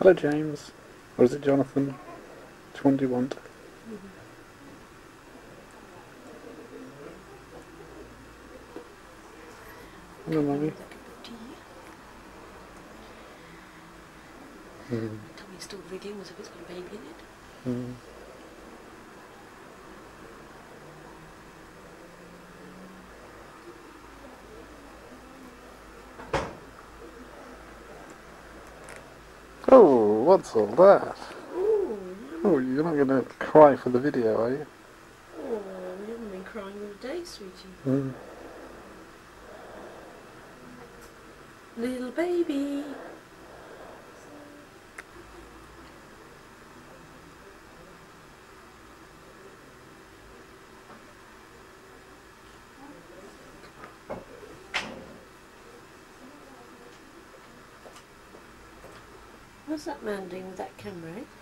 Hello, James. Or is it Jonathan? Which one do you want? Hello, Mummy. Tommy's still wriggling as if it's got a baby in it. Oh, what's all that? Oh, Oh, you're not going to cry for the video, are you? oh, we haven't been crying all day, sweetie. Little baby. What's that man doing with that camera? Eh?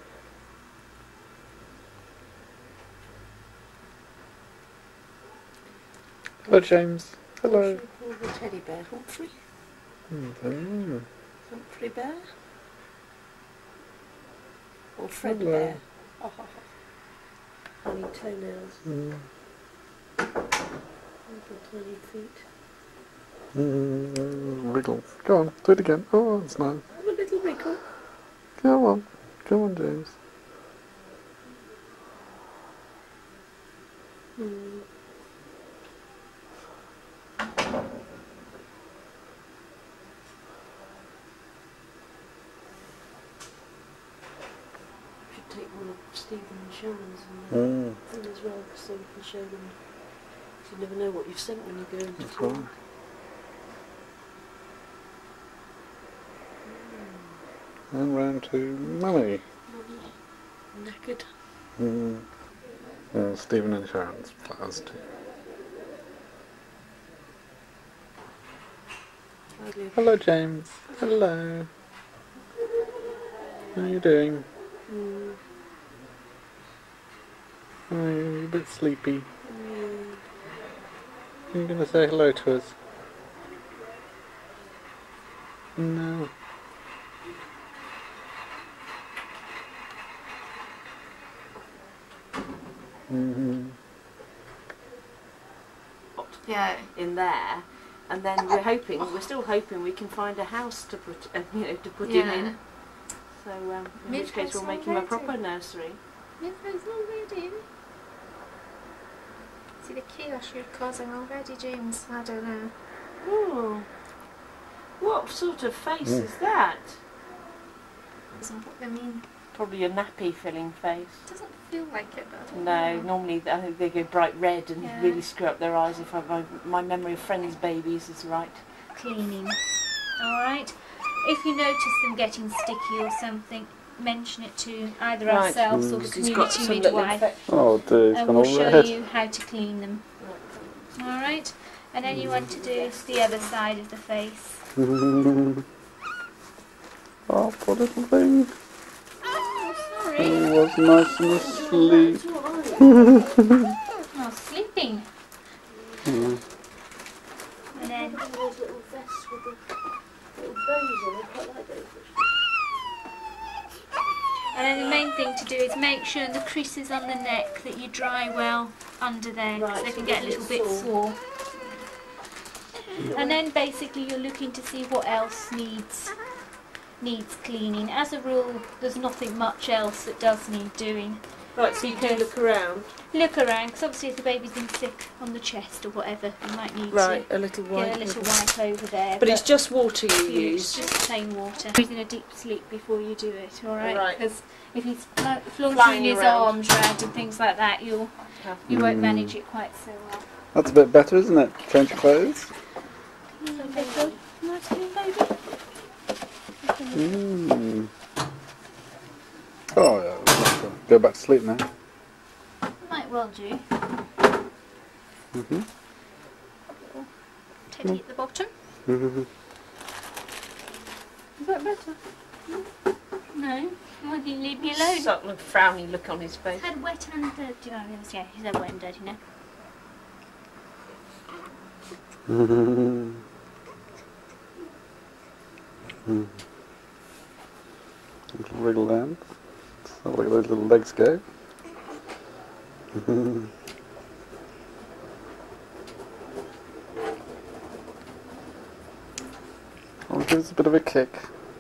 Hello, James. Hello. What should we call the teddy bear? Humphrey? Humphrey Bear? Or Fred Hello. Bear? Oh, funny toenails. Little tiny feet. Wriggle. Go on, do it again. Oh, that's nice. Have a little wriggle. Go on. Come on, James. Should take one of Stephen and Sharon's and as well, so we can show them. You never know what you've sent when you go into That's right. And round to Mummy. Knackered. And Stephen and Sharon's flowers too. Hello, James. Hello. How are you doing? Oh, you're a bit sleepy. Are you going to say hello to us? No. Yeah, in there, and then we're still hoping we can find a house to put, to put him in. So, in which case we'll make him a proper nursery. Midway's already. See the chaos you're causing already, James? I don't know. Oh, what sort of face is that? I mean, Probably a nappy filling face. it doesn't feel like it, but I don't No, know. normally I think they go bright red and Yeah. really screw up their eyes if my memory of Friends' babies is right. Cleaning. Alright? If you notice them getting sticky or something, mention it to either Right. ourselves or the Because he's got community some little midwife, infection. Oh dear, it's and gone we'll all show red. you how to clean them. Alright? And then you want to do the other side of the face. Oh, poor little thing. Oh, sorry. He was nice and asleep. Oh, sleeping. And then Those little vests with the little bows on, I quite like those. And then the main thing to do is make sure the creases on the neck that you dry well under there, because Right, they so can get a little bit sore. And then basically you're looking to see what else needs cleaning. As a rule, there's nothing much else that does need doing. Right, so you do look around. Look around, because obviously if the baby's been sick on the chest or whatever, you might need Right, to a little get white. a little wipe over there. But it's just water you it's use. just plain water. He's in a deep sleep before you do it, alright? Right. Because if he's flaunting Flying his around. arms around and things like that, you won't manage it quite so well. That's a bit better, isn't it? Change clothes. Okay, good. Nice clean baby. Oh yeah, let's go back to sleep now. Might well do. Teddy at the bottom. Is that better? No, why do you leave me alone? Sort of frowny look on his face. Had wet and dirty. Yeah, he's had wet and dirty now. Little wriggle down. So look at those little legs go. I'll give us a bit of a kick.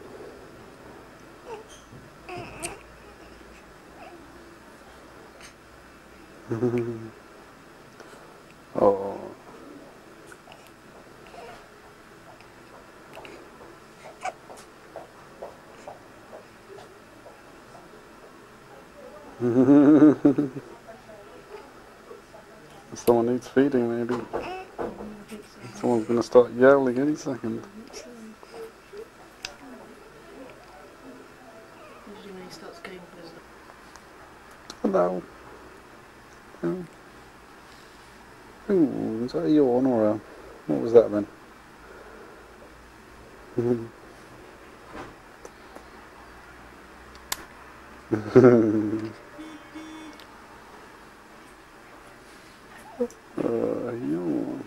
Oh. Someone needs feeding, maybe. Someone's going to start yowling any second. Usually when he starts going for his... Hello. Oh. Ooh, is that a yawn or a... what was that then? Yawn.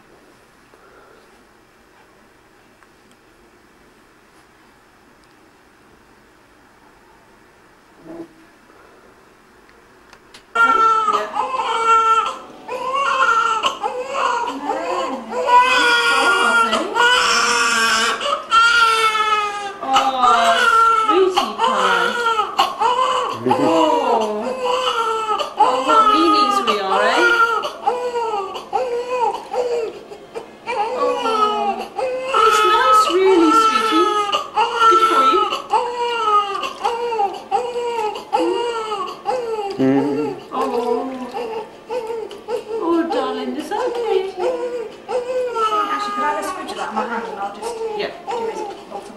Oh, darling, is that okay? Actually, could I have a smidge of that in my hand and I'll just do his bottom.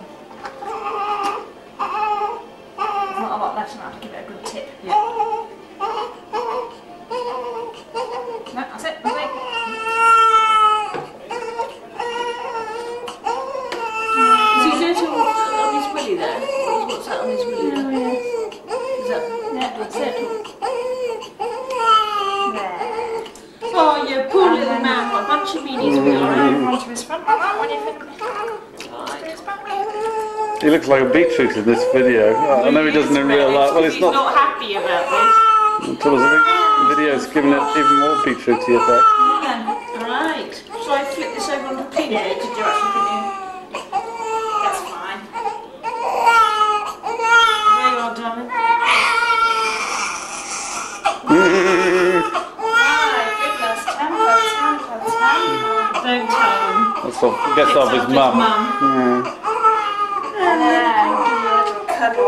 There's not a lot left, so I'll have to give it a good tip. Yeah. No, that's it. That's it. Is he dirty on his willy there? What's that on his willy there? Is that... Yeah, that's it. Oh, you poor little man, what a bunch of meanies we are. Onto his front like that when you think his back. He looks like a beetroot in this video. I know he doesn't in real life. Well, it's he's not. not happy about this. Until the video's given it even more beetrooty effect. Right. Shall I flip this over onto pink? Yeah, did you actually put in? That's fine. There you are, darling. Don't tell him. That's off, gets off his mum. And then give you a little cuddle.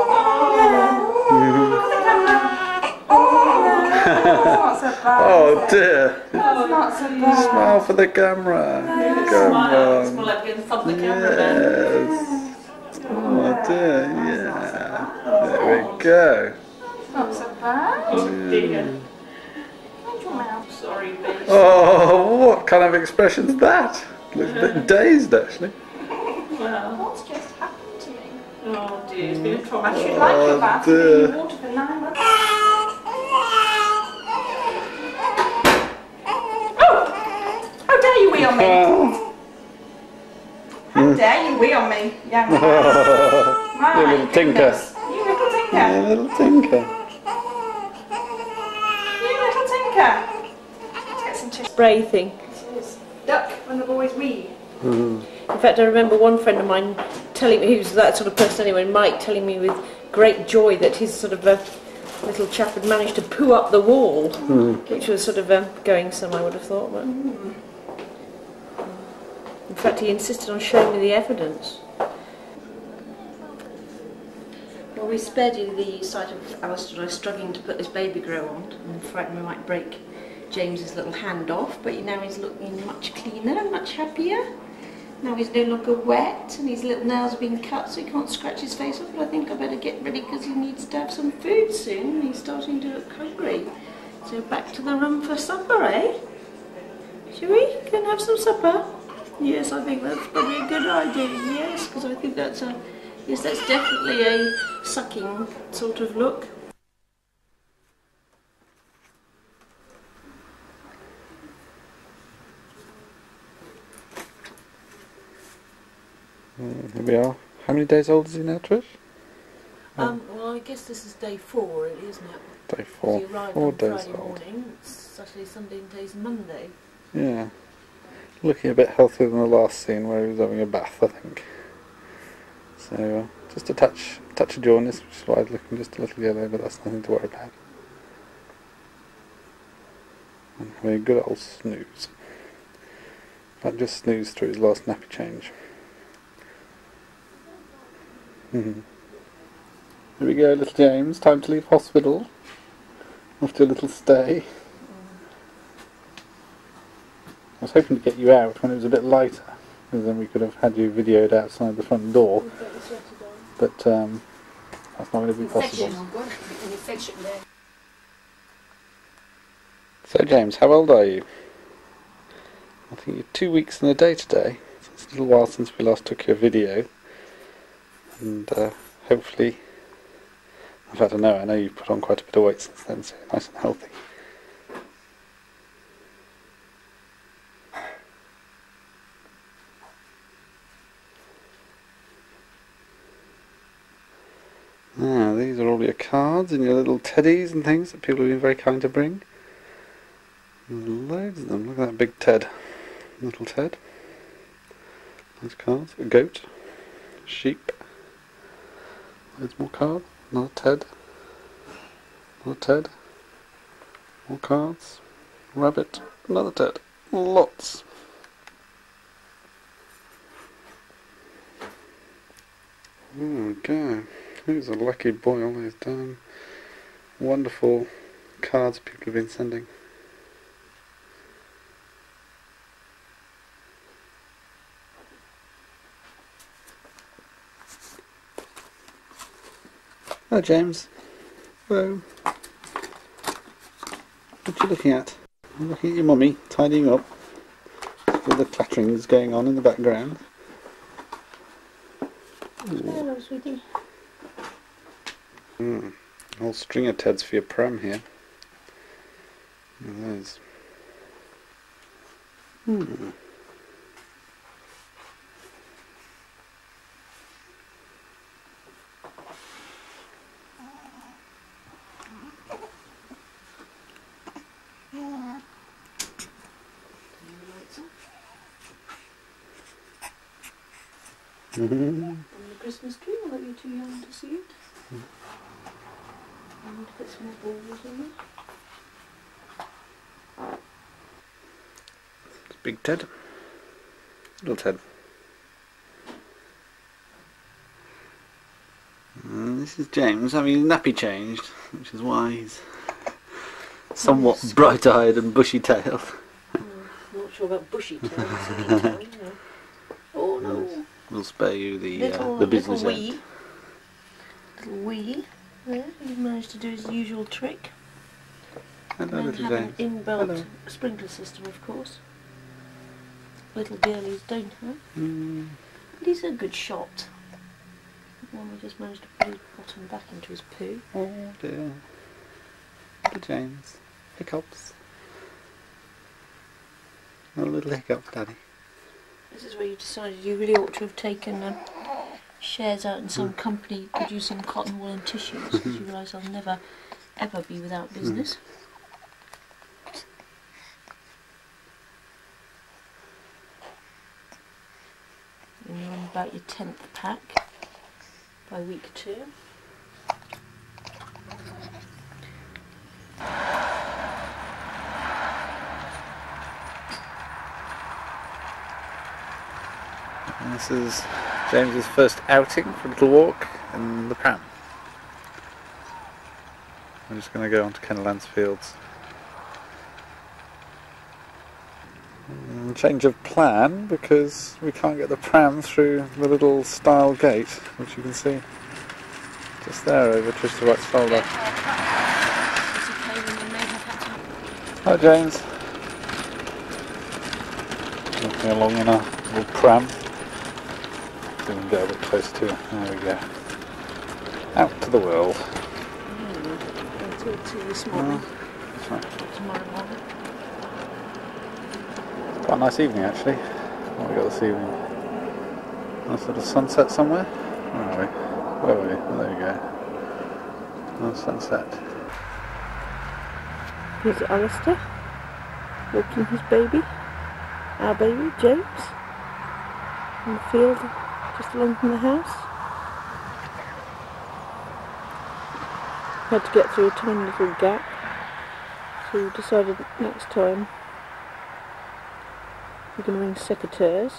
That's not so bad. Oh dear. That's not so bad. Smile for the camera. Come Smile. It's on. more like being thumb the camera then. Yes. Oh dear, yeah. There we go. Not so bad. Oh dear. Mind your mouth. Sorry, babe. Oh, what kind of expression's that? Looks a bit dazed actually. Well, What's just happened to me? oh dear, it's been a I traumatic. should like your bath to be dear. in water for 9 months. Oh! How dare you wee on me? How dare you wee on me, young man? My You little tinker. goodness. You little tinker. Yeah, little tinker. You little tinker. Let's get some tissue. Spray thing. Duck when the boys wee. In fact, I remember one friend of mine telling me, who's that sort of person anyway, Mike, telling me with great joy that his sort of little chap had managed to poo up the wall, which was sort of going some, I would have thought. But in fact, he insisted on showing me the evidence. Well, we spared you the sight of Alistair and I struggling to put this baby grow on, and frightened we might break James's little hand off, but now he's looking much cleaner and much happier. Now he's no longer wet and his little nails are being cut so he can't scratch his face off, but I think I better get ready because he needs to have some food soon and he's starting to look hungry. So back to the room for supper, eh? Shall we? Go and have some supper? Yes, I think that's probably a good idea, yes, because I think that's yes, that's definitely a sucking sort of look. Here we are. How many days old is he now, Trish? Well, I guess this is day 4, really, isn't it? Day 4. He arrived 4 on days Friday old. morning, Saturday, Sunday, and today's Monday. Yeah. Looking a bit healthier than the last scene where he was having a bath, I think. So, just a touch of jaundice, which is why he's looking just a little yellow, but that's nothing to worry about. And having a good old snooze. That just snoozed through his last nappy change. Here we go, little James. Time to leave hospital. After a little stay. I was hoping to get you out when it was a bit lighter, because then we could have had you videoed outside the front door. But that's not going to be possible. So James, how old are you? I think you're 2 weeks and a day today. So it's a little while since we last took your video. And hopefully, in fact I know you've put on quite a bit of weight since then, so you're nice and healthy. These are all your cards and your little teddies and things that people have been very kind to bring. There's loads of them. Look at that big Ted. Little Ted. Nice cards. A goat. Sheep. Loads more cards. Another Ted. Another Ted. More cards. Rabbit. Another Ted. Lots. Okay. Who's a lucky boy all these damn wonderful cards people have been sending. Hello James. Hello. What are you looking at? I'm looking at your mummy tidying up with the clatterings going on in the background. Hello, sweetie. A whole string of Teds for your pram here. Look at those. On the Christmas tree, although you're too young to see it. I need to put some more balls in there. Big Ted. Little Ted. And this is James having his nappy changed, which is why he's somewhat bright-eyed and bushy-tailed. Not sure about bushy-tailed. Oh no. We'll spare you the business little end. Little wee. There, he's managed to do his usual trick. Hello, And little have an James. inbuilt sprinkler system, of course. Little girlies don't have. But he's a good shot. One we just managed to put his bottom back into his poo. Oh dear. Little James. Hiccups. A little hiccup, Daddy. This is where you decided you really ought to have taken shares out in some company producing cotton wool and tissues, because you realise I'll never ever be without business. And you're on about your 10th pack by week 2. And this is James's first outing for a little walk in the pram. We're just going to go on to Kennellands Fields. Change of plan because we can't get the pram through the little stile gate, which you can see just there over Trista Wright's shoulder. Hi James. Walking along in a little pram. So we can get a bit close to it. There we go. Out to the world. This morning. That's right. Tomorrow morning. Quite a nice evening actually. What have we got this evening? Nice little sunset somewhere. Where are we? Where are we? Oh, there we go. on sunset. Here's Alistair walking his baby, our baby, James, in the field just along from the house. Had to get through a tiny little gap, so we decided next time we're going to ring secateurs.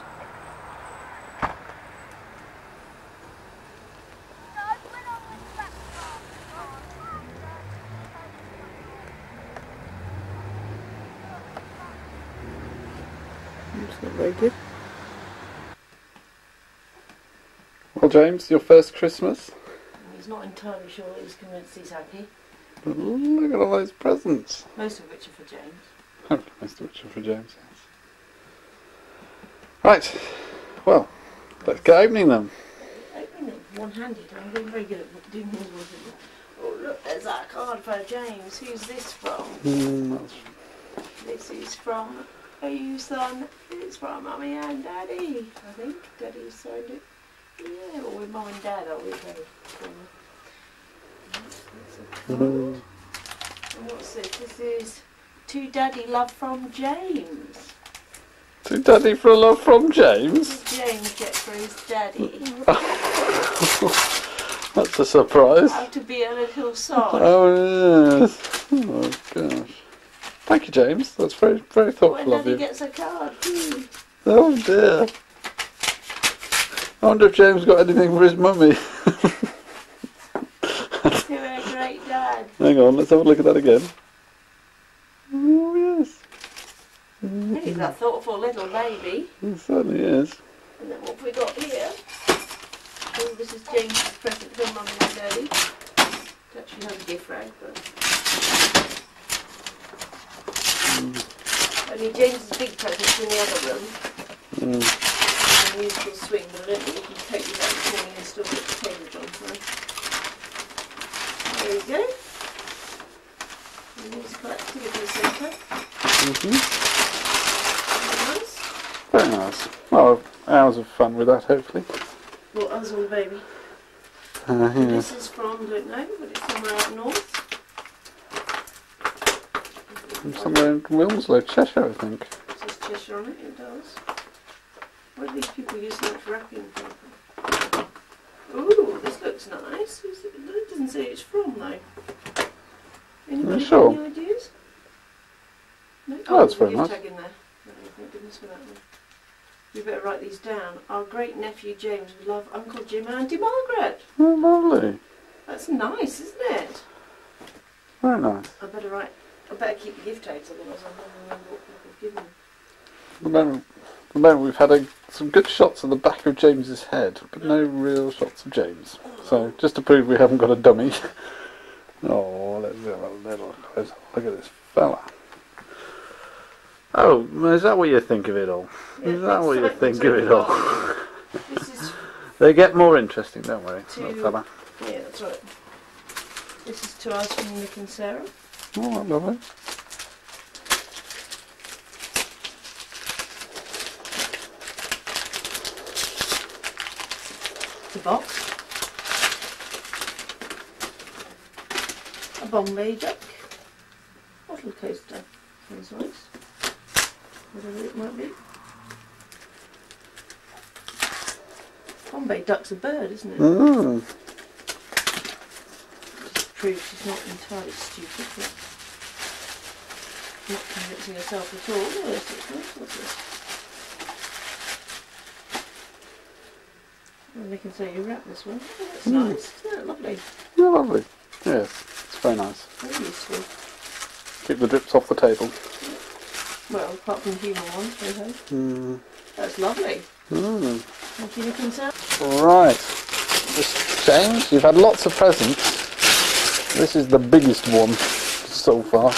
It's not very good. Well, James, your first Christmas? He's not entirely sure he's convinced he's happy. But look at all those presents. Most of which are for James. Oh, most of which are for James, yes. Right, well, let's get opening them. Opening them one-handed. I'm being very good at doing things one-handed. Oh look, there's that card for James. Who's this from? This is from you, son. It's from Mummy and Daddy, I think. Daddy signed it. Yeah, well, we're Mum and Dad, aren't we? And what's this? This is To Daddy Love from James. To Daddy for a love from James? What did James get for his daddy? That's a surprise. How to be a little son. Oh yes. Oh gosh. Thank you, James. That's very, very thoughtful When of Daddy you. gets a card, Oh dear. I wonder if James got anything for his mummy. You're a great dad. Hang on, let's have a look at that again. Oh yes. He's a thoughtful little baby. It certainly is. And then what have we got here? Oh, this is James's present for Mummy and Daddy. It actually has a gift rag, but only James's big present's in the other room. A musical swing, but I don't think you can take you that this morning and still get the table on. So there we go. The musical activity centre. Nice. Very nice. Well, hours of fun with that, hopefully. What else on the baby? Yes. This is from, don't know, but it's somewhere up north. From somewhere in Wilmslow, Cheshire, I think. It says Cheshire on it, it does. Why do these people use so much wrapping paper? Ooh, this looks nice. It doesn't say it's from though. Anybody sure? got any ideas? No? Oh, that's very there's a nice. gift tag in there. No, thank goodness for that one. You better write these down. Our great nephew James would love Uncle Jim and Auntie Margaret. Oh, lovely. That's nice, isn't it? Very nice. I better keep the gift tags, otherwise I'll never remember what people have given me. At the moment we've had some good shots of the back of James's head, but no real shots of James. So, just to prove we haven't got a dummy. Oh, let's have a little close look at this fella. Oh, is that what you think of it all? Yeah, Is that what you exciting think of it all? This is They get more interesting, don't worry, little to, fella. yeah, that's right. This is to us from Nick and Sarah. Oh, lovely. The box. A Bombay duck. Bottle coaster. Sounds nice. Whatever it might be. Bombay duck's a bird, isn't it? Mm. Just proves she's not entirely stupid, but not convincing herself at all. Oh, yes, it's nice. What's this? Well, they can say you wrap this one. Oh, that's nice. Isn't that lovely? Yeah, lovely. Yes, it's very nice. Very useful. Keep the drips off the table. Well, apart from the human ones, hey ho. Mm. That's lovely. Mm. Thank you, Nick and Sarah. Right, James, you've had lots of presents. This is the biggest one so far.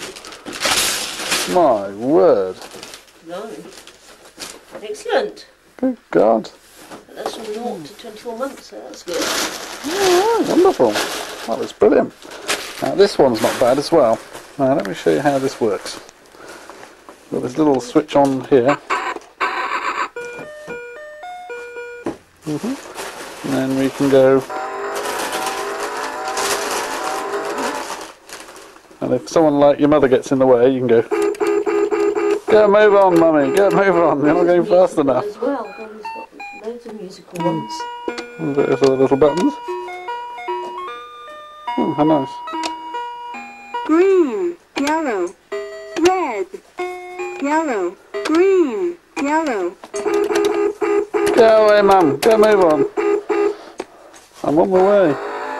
My word. No. Excellent. Good God. That's from 0 to 24 months, so that's good. Oh, wonderful. That was brilliant. Now this one's not bad as well. Now let me show you how this works. Got this little switch on here. And then we can go And if someone like your mother gets in the way, you can go, "Go move on, mummy, go move on, you're not going fast enough." As well, God, he's got loads of musical ones. There's all the little buttons. Oh, how nice. Green, yellow, red, yellow, green, yellow. Go away, mum, go move on. I'm on my way.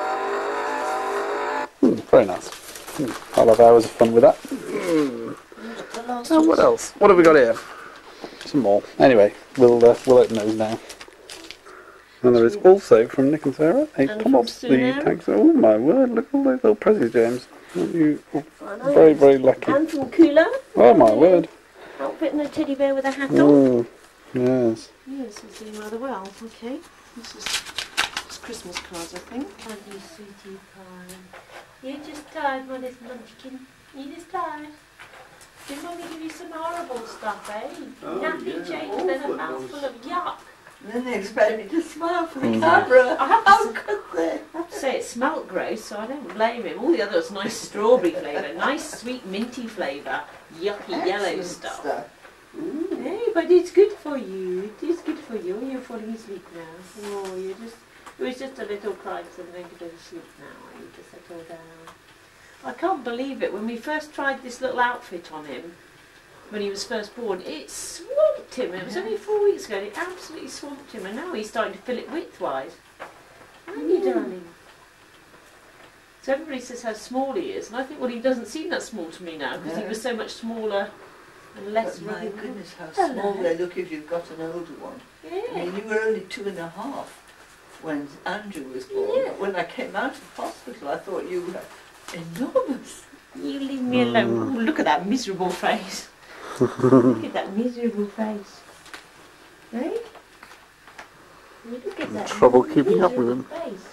Very nice. I'll have hours of fun with that. Oh, what else? What have we got here? Some more. Anyway, we'll open those now. And there is also from Nick and Sarah a And Pop-Up from the Sunan. tanks. Oh my word! Look at all those little presents, James. Aren't you very, very lucky? And from Kula. Oh my word! Outfit and a teddy bear with a hat on. Oh, yes. Yes, it's doing rather well. Okay, this is Christmas cards, I think. Aren't you, sweetie pie? You're just tired, my little munchkin. You're just tired. Did Mummy give you some horrible stuff, eh? Nappy change, then a mouthful of yuck. And then they expect me to smile for the camera. How could they? I have to say it smelt gross, so I don't blame him. All the other was nice strawberry flavour, nice sweet minty flavour, yucky yellow Excellent stuff. Mm. Hey, but it's good for you. It is good for you. You're falling asleep now. Oh, you're just. It was just a little cry, so I'm going to go to sleep now. I need to settle down. I can't believe it. When we first tried this little outfit on him, when he was first born, it swamped him. It was only 4 weeks ago. It absolutely swamped him, and now he's starting to fill it widthwise. Aren't you, darling? So everybody says how small he is, and I think, well, he doesn't seem that small to me now because he No. was so much smaller and less But my rugged. goodness, how Hello. small they look if you've got an older one. I Yeah. mean, you were only 2.5 when Andrew was born. Yeah. But when I came out of hospital, I thought you were enormous. You leave me alone. Oh, look at that miserable face. Look at that miserable face. Hey? Look at that Trouble keeping up with him. miserable face.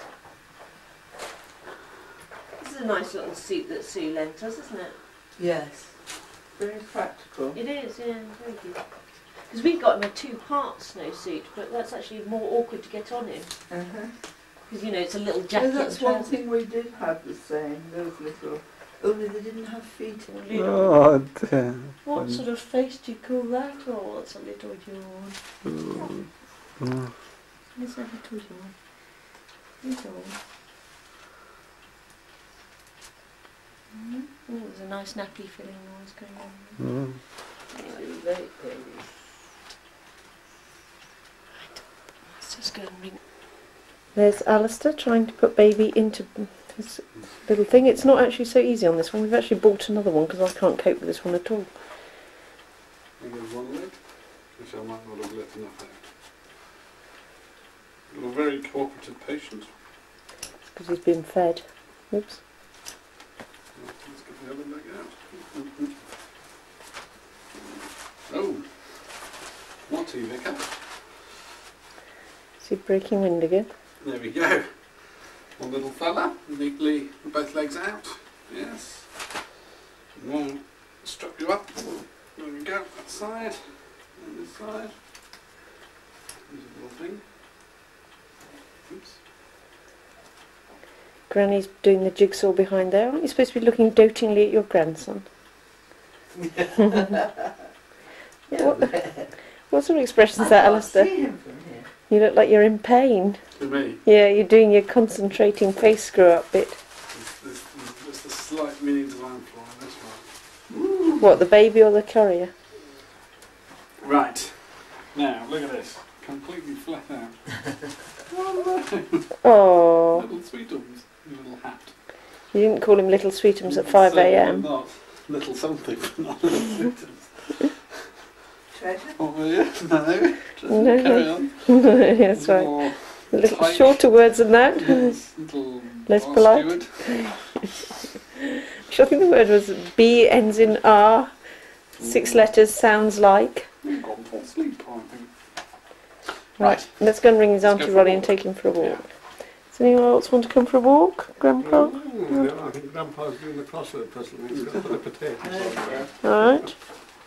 This is a nice little suit that Sue lent us, isn't it? Yes. Very practical. It is, yeah, very good. Because we got him a 2-part snowsuit, but that's actually more awkward to get on him. Uh-huh. Because, you know, it's a little So jacket. that's and one trousers. thing we did have the same, those little, only they didn't have feet. Oh dear. What sort of face do you call that? Oh, it's a little yawn. Mm. It's a little yawn. Little. Oh, there's a nice nappy filling noise going on. Mm. Anyway, very baby. Let's just go and ring. There's Alistair trying to put baby into this little thing. It's not actually so easy on this one. We've actually bought another one because I can't cope with this one at all. I think there's one leg, which I might not have let enough out. You're a very cooperative patient. Because he's been fed. Oops. Let's get the other leg out. Oh, naughty Vicar. Is he breaking wind again? There we go. One little fella, neatly with both legs out. Yes. Now strap you up. There we go. That side and this side. There's a little thing. Oops. Granny's doing the jigsaw behind there. Aren't you supposed to be looking dotingly at your grandson? What sort of expression is that, Alistair? See him from here. You look like you're in pain. To me, Yeah, you're doing your concentrating face screw up bit. there's a slight mini design flaw in this one. What, the baby or the courier? Right. Now, look at this. Completely flat out. Oh, Little Sweetums. Little hat. you didn't call him Little Sweetums at 5 a.m. Not little something, but not little Sweetums. Treasure? Oh, yeah? No. No, Carry on. That's right. More A little tight. shorter words than that. Yes, little Less bar polite. steward. I think the word was B ends in R. 6 letters sounds like. Gone for sleep, I think. Right, let's go and ring his Let's Auntie go for a Rolly and walk. take him for a walk. Yeah. Does anyone else want to come for a walk? Grandpa? No, I think Grandpa's doing the crossword puzzle. He's got the potatoes. Alright.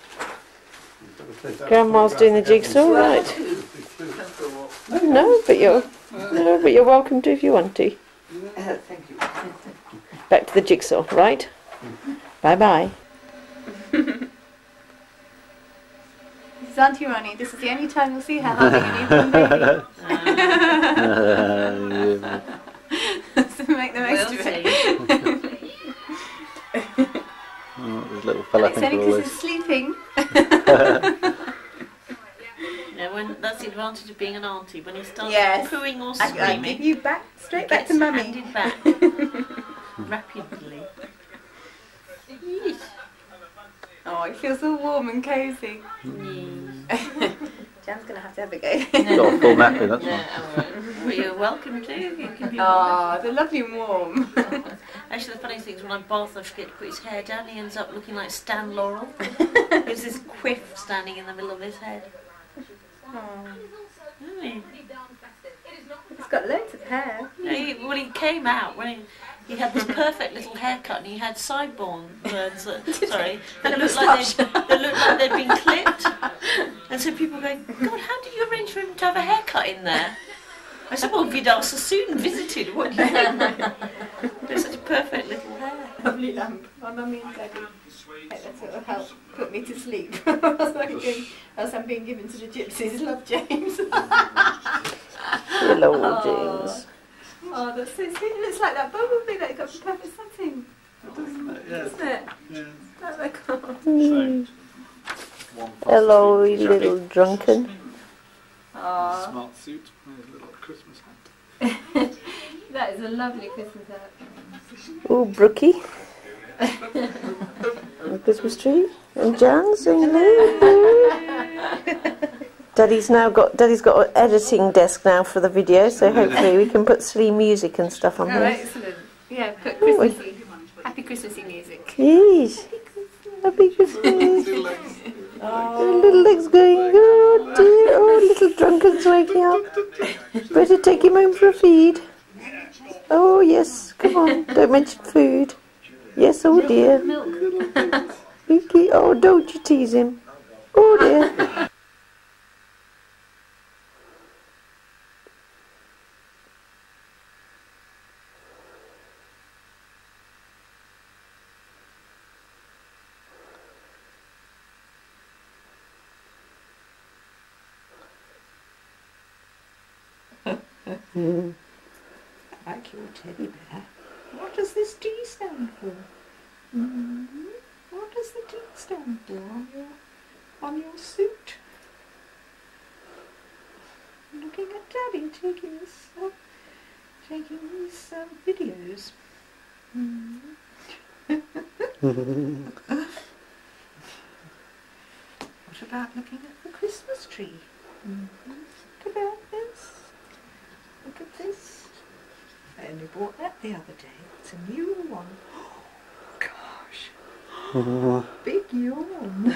Grandma's doing the jigsaw, right. No, but you're welcome to if you want to. Thank you. Back to the jigsaw, right? Bye-bye. This is Auntie Ronnie. This is the only time you'll see her holding a newborn baby. So make the most of it. This little fella It's only thinks because always. he's sleeping. Yeah, that's the advantage of being an auntie. When he starts Yes. cooing or I screaming, give you back, straight he back gets to mummy. handed back rapidly. Oh, it feels all warm and cosy. Jan's going to have a go. Got a full nappy, that's Yeah, fine. all right. Well, you're welcome to. You can be Oh, they're lovely and warm. Actually, the funny thing is when I bath, I forget to put his hair down. He ends up looking like Stan Laurel. There's this quiff standing in the middle of his head. Really? He's got loads of hair. When he came out, when he had this perfect little haircut, and he had sideburns. Sorry, that looked like they'd been clipped. And so people go, God, how did you arrange for him to have a haircut in there? I said, well, Vidal Sassoon visited. What do you mean? There's such a perfect little hair. Lovely lamp. My mummy and daddy. That sort of help put me to sleep. Else I'm being given to the gypsies. Love, James. Hello, James. Oh, that's so sweet. It looks like that bumblebee that got the perfect setting. Doesn't it? Yeah. That's so cool. Hello, you little drunken. Aww. Smart suit, and his little Christmas hat. That is a lovely Christmas hat. Oh, Brookie. The Christmas tree. And Jan saying hello. Daddy's got an editing desk now for the video, so hopefully we can put silly music and stuff on Oh, here. excellent. Yeah, put Christmassy. Happy Christmassy music. Yes. Happy Christmas. Oh, little leg's going, oh dear, oh, little drunken's waking up. Better take him home for a feed. Oh yes, come on, don't mention food. Yes, oh dear. Vicky, oh, don't you tease him. Oh dear. I like your teddy bear. What does this D stand for? What does the D stand for on your suit? Looking at Daddy taking these videos. What about looking at the Christmas tree? Look about this. Look at this. I only bought that the other day. It's a new one. Oh, gosh. Big yawn.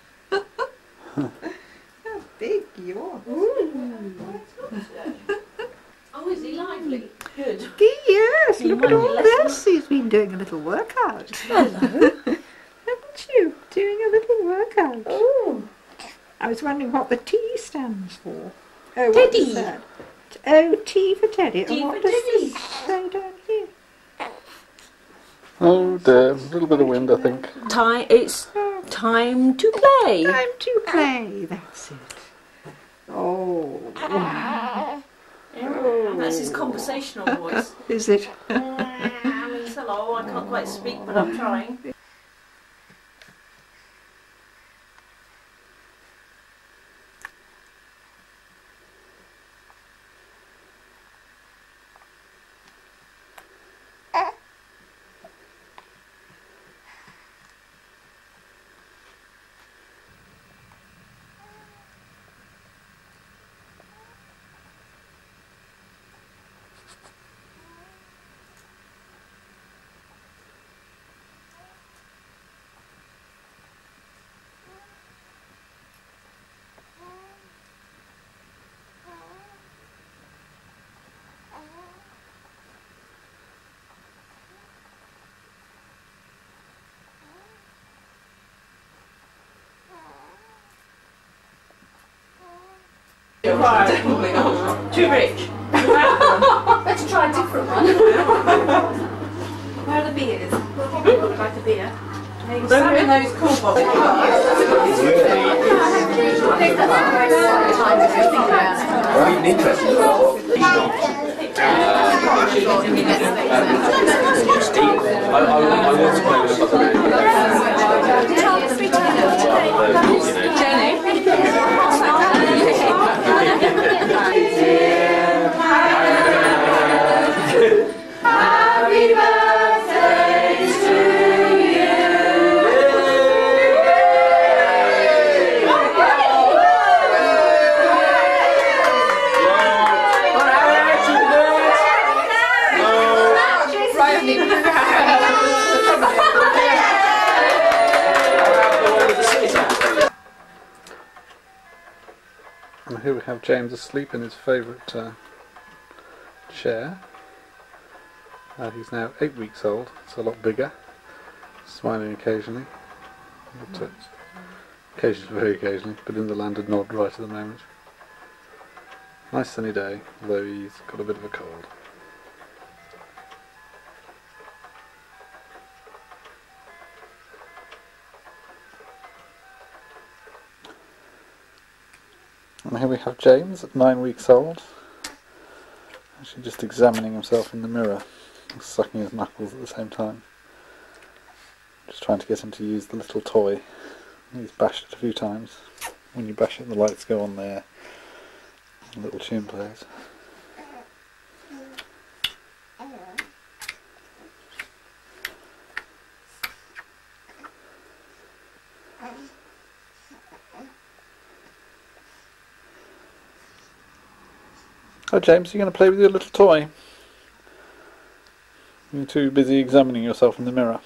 A big yawn. Ooh. Oh, is he lively? Good. Yes, look at all this. He's been doing a little workout. Hello. Haven't you? Doing a little workout. Oh. I was wondering what the T stands for. Oh, what is that? Oh, T for Teddy. T and what for does Teddy. this say down here? Oh dear, a little bit of wind, I think. It's time to play. Time to play. That's it. Oh. That's his conversational voice. Is it? Hello, I can't quite speak, but I'm trying. Turmeric. Let's try a different one. Where are the beers? What do you look like a beer? Some in those cool boxes. Happy birthday to you. And here we have James asleep in his favourite chair. He's now 8 weeks old, it's a lot bigger, smiling occasionally, occasionally, very occasionally, but in the landed nod right at the moment. Nice sunny day, although he's got a bit of a cold. And here we have James at 9 weeks old, actually just examining himself in the mirror, sucking his knuckles at the same time. Just trying to get him to use the little toy. He's bashed it a few times. When you bash it, the lights go on there. A little tune plays. Oh, James, you're going to play with your little toy? You're too busy examining yourself in the mirror.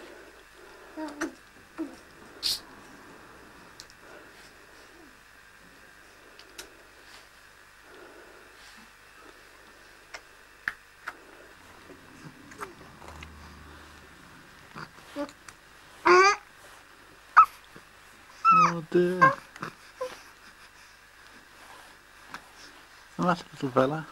Oh dear. What's the matter, little fella?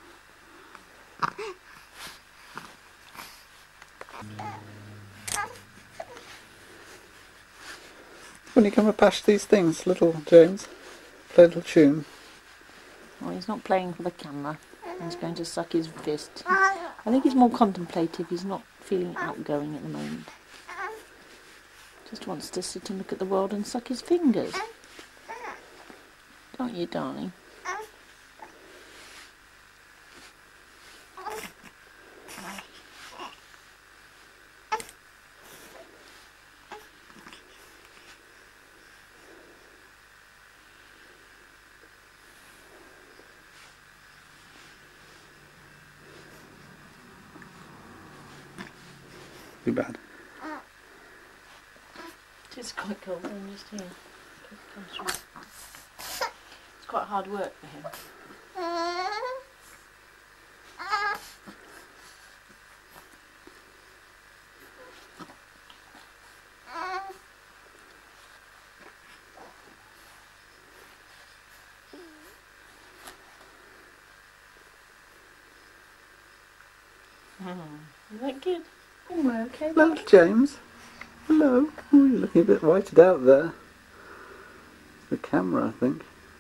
When you come and bash these things, little James, play a little tune. Well, he's not playing for the camera. He's going to suck his fist. I think he's more contemplative. He's not feeling outgoing at the moment. Just wants to sit and look at the world and suck his fingers. Don't you, darling? Too bad. It's quite cold. I'm just here. It's quite hard work for him. Is that good? We're okay. Hello, little James. Hello. Oh, you're looking a bit whited out there. It's the camera, I think.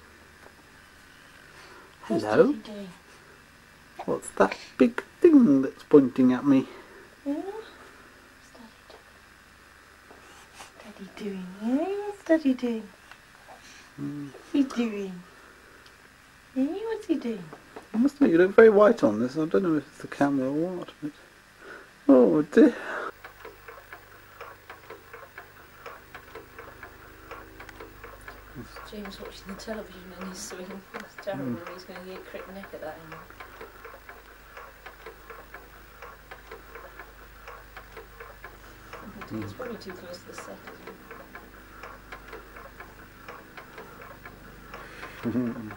Hello. What's that big thing that's pointing at me? Yeah. What's Daddy doing? Yeah, what's Daddy doing? What's he doing? Yeah, what's he doing? I must admit, you look very white on this. I don't know if it's the camera or what. But... oh dear. James watching the television and he's swinging. It's terrible. He's going to get crick neck at that end. It's probably too close to the set, isn't it?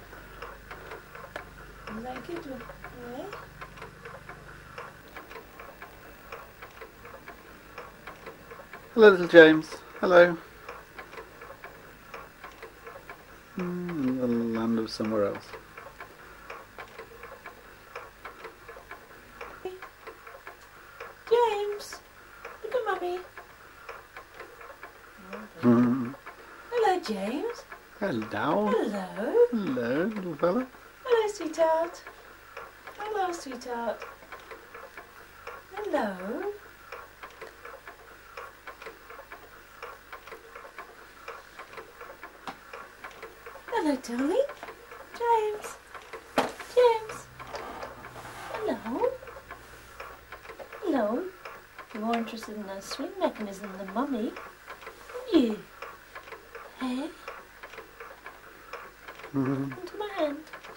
Is that good? Yeah? Hello, little James. Hello. In the land of somewhere else. James, look at Mummy. Hello, James. Hello. Hello. Hello, little fella. Hello, sweetheart. Hello, sweetheart. Hello. Hello, darling. James. James. Hello. Hello. You're more interested in the swing mechanism than Mummy, aren't you? Hey? Into my hand.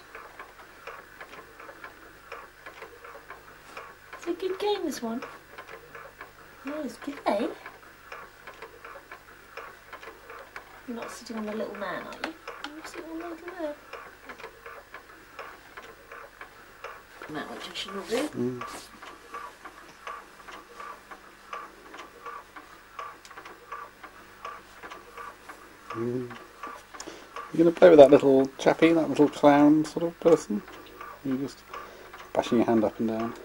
It's a good game, this one. Yeah, it's good, eh? You're not sitting on the little man, are you? You're sitting on the little man. That which I shouldn't do. You're going to play with that little chappie, that little clown sort of person? You're just bashing your hand up and down.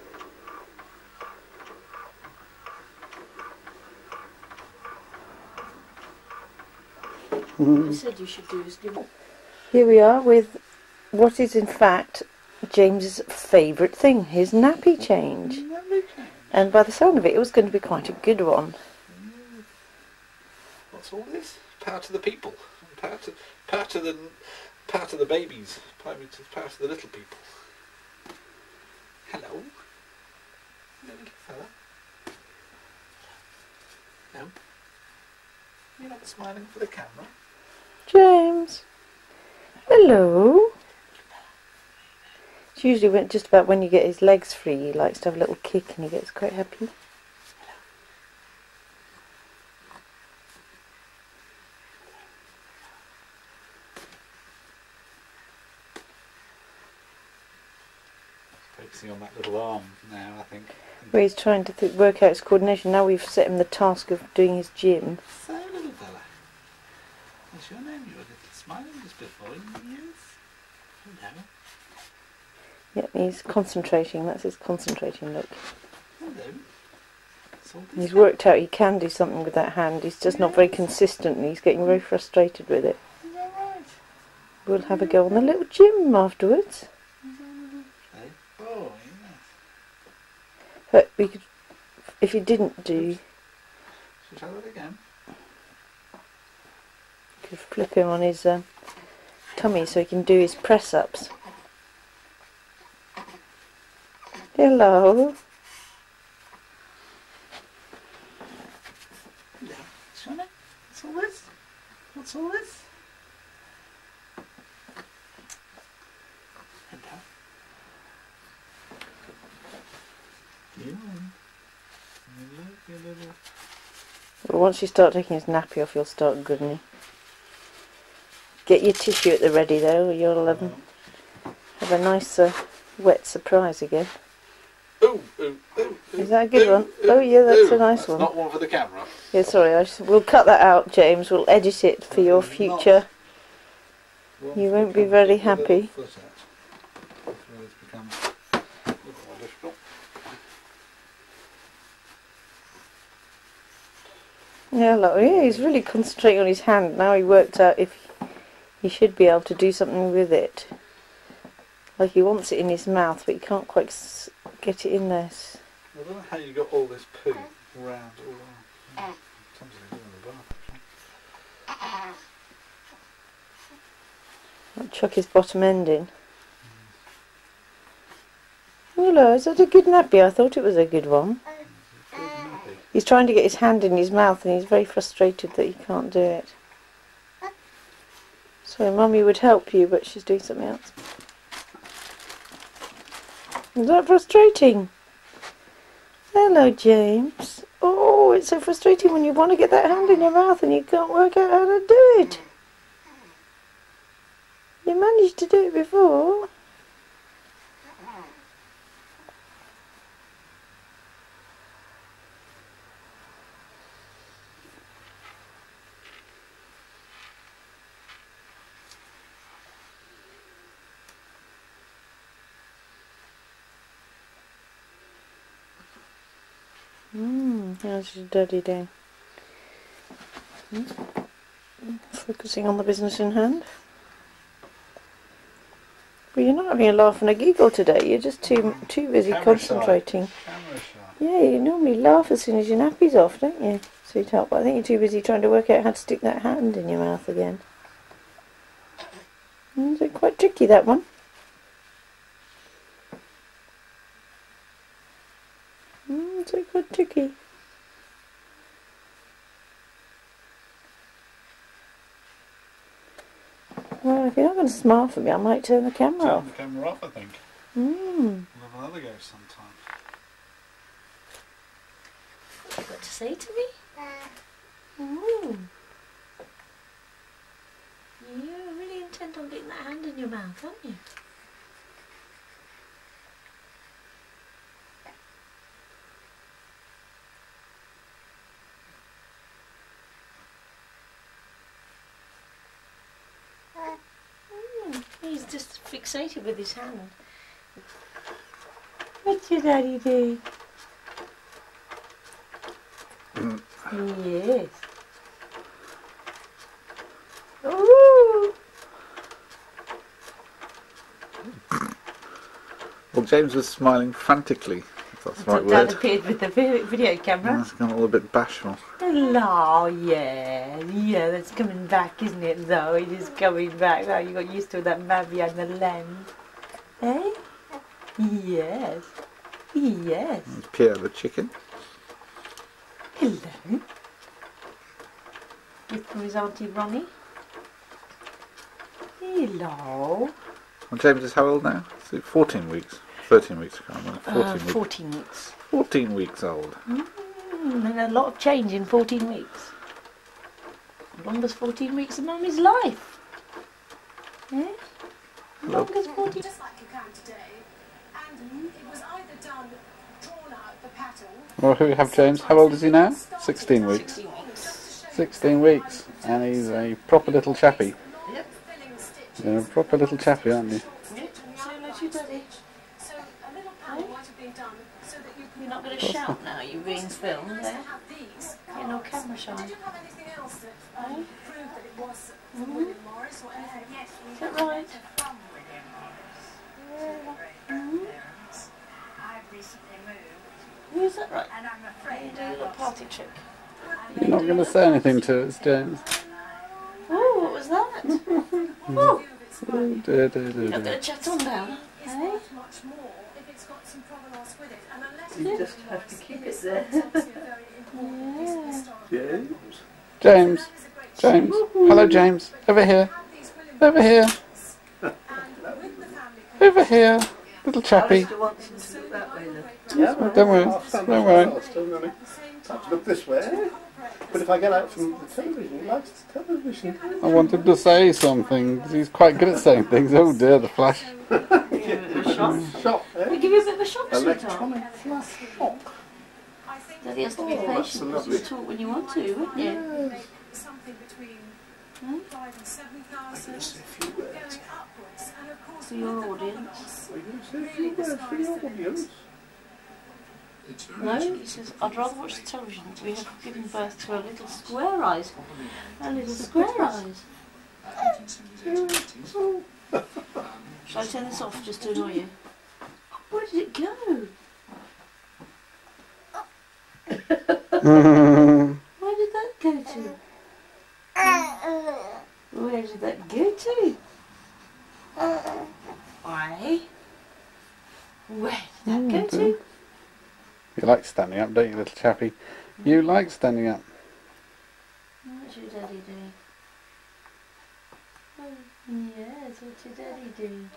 You said you should do is give up. Here we are with what is in fact James's favourite thing, his nappy change. And by the sound of it, it was going to be quite a good one. What's all this? Power to the people. Power to the babies. Power to the little people. Hello. Hello, little fella. No. You're not smiling for the camera. James. Hello. It's usually just about when you get his legs free, he likes to have a little kick and he gets quite happy. Focusing on that little arm now, I think. Where he's trying to work out his coordination. Now we've set him the task of doing his gym. So, little fella. What's your name? You were a little smiling just before, yes? Hello. Yep, he's concentrating. That's his concentrating look. Hello. He's worked out he can do something with that hand. He's just not very consistent and he's getting very frustrated with it. Is that right? We'll have a go on the little gym afterwards. Oh, yes. But we could, if you didn't do, Should we try that again? you could flip him on his tummy so he can do his press-ups. Hello. Yeah. Shall I? What's all this? What's all this? Hello. Well, once you start taking his nappy off, you'll start grinning. Get your tissue at the ready though, or you'll have a nice wet surprise again. Ooh, ooh, ooh, Is that a good one? Oh yeah, that's a nice one. Not one for the camera. Yeah, sorry, we'll cut that out, James. We'll edit it for your future. You won't be very happy. Yeah, look, yeah, he's really concentrating on his hand. Now he worked out if he should be able to do something with it. Like he wants it in his mouth, but he can't quite get it in there. I don't know how you got all this poo around. Something to do in the bath. I'll chuck his bottom end in. Hello, is that a good nappy? I thought it was a good one. He's trying to get his hand in his mouth and he's very frustrated that he can't do it. So Mummy would help you, but she's doing something else. Is that frustrating? Hello, James. Oh, it's so frustrating when you want to get that hand in your mouth and you can't work out how to do it. You managed to do it before. How's your daddy doing? Focusing on the business in hand. Well, you're not having a laugh and a giggle today. You're just too busy concentrating. Yeah, you normally laugh as soon as your nappy's off, don't you, sweetheart? But I think you're too busy trying to work out how to stick that hand in your mouth again. Is it quite tricky, that one? Is it quite tricky? Well, if you're not going to smile for me, I might turn the camera off. Turn the camera off, I think. Mm. We'll have another go sometime. What have you got to say to me? You're really intent on getting that hand in your mouth, aren't you? He's just fixated with his hand. What's your daddy do? Yes. Ooh. Well, James was smiling frantically, if that's the right Dad word. appeared with the video camera. It's gone a little bit bashful. Hello, yeah, that's coming back, isn't it, though? It is coming back. Oh, you got used to that maybe on the lens. Eh? Yes. Yes. There's Pierre the chicken. Hello. With from his Auntie Ronnie. Hello. Well, James is how old now? Is it 14 weeks? 13 weeks, I can't remember. 14 weeks. 14 weeks old. And a lot of change in 14 weeks. Longest 14 weeks of Mummy's life. Yeah? Longest 14. Just like you can today, and it was either done, drawn out the pattern. Well, who we have, James? How old is he now? 16 weeks. 16 weeks. And he's a proper little chappy. Yep. You're a proper little chappy, aren't you? Yep. Say hello to your daddy. So a little panel might have been done so that you can. You're not going to shout now, you're being filmed there. You're no camera shy. Did you have anything else that proved that it was Mm-hmm. William Morris or anything? Yes, Is that right? I've recently moved. Is that right? And I'm You do a little party trick. You're not going to say anything to us, James. Oh, what was that? Oh, dear, dear, dear, You're not dear. going to chat on down, It's eh? worth much more if it's got some provenance with it. And unless You just have to keep it there. James. James. Hello, James. Over here. Over here. Over here. Little chappy. Yeah? Don't worry. Don't worry. Have to look this way. But if I get out from the television, he likes the television. I wanted to say something. 'Cause he's quite good at saying things. Oh dear, the flash. Shock, eh? We give you a bit of a shock, sweetheart. Electronic flash shock. Daddy has to be patient because you talk when you want to, won't you? something between 5,000 and 7,000 going upwards. And of course, For your audience. Are you going to say a few words for the audience? No, he says, I'd rather watch the television. We have given birth to a little square eyes. A little square eyes. Shall I turn this off just to annoy you? Where did it go? Where did that go to? Where did that go to? Why? Where did that go to? You like standing up, don't you, little chappy? You like standing up. What's your daddy doing? Oh, yes, what's your daddy doing?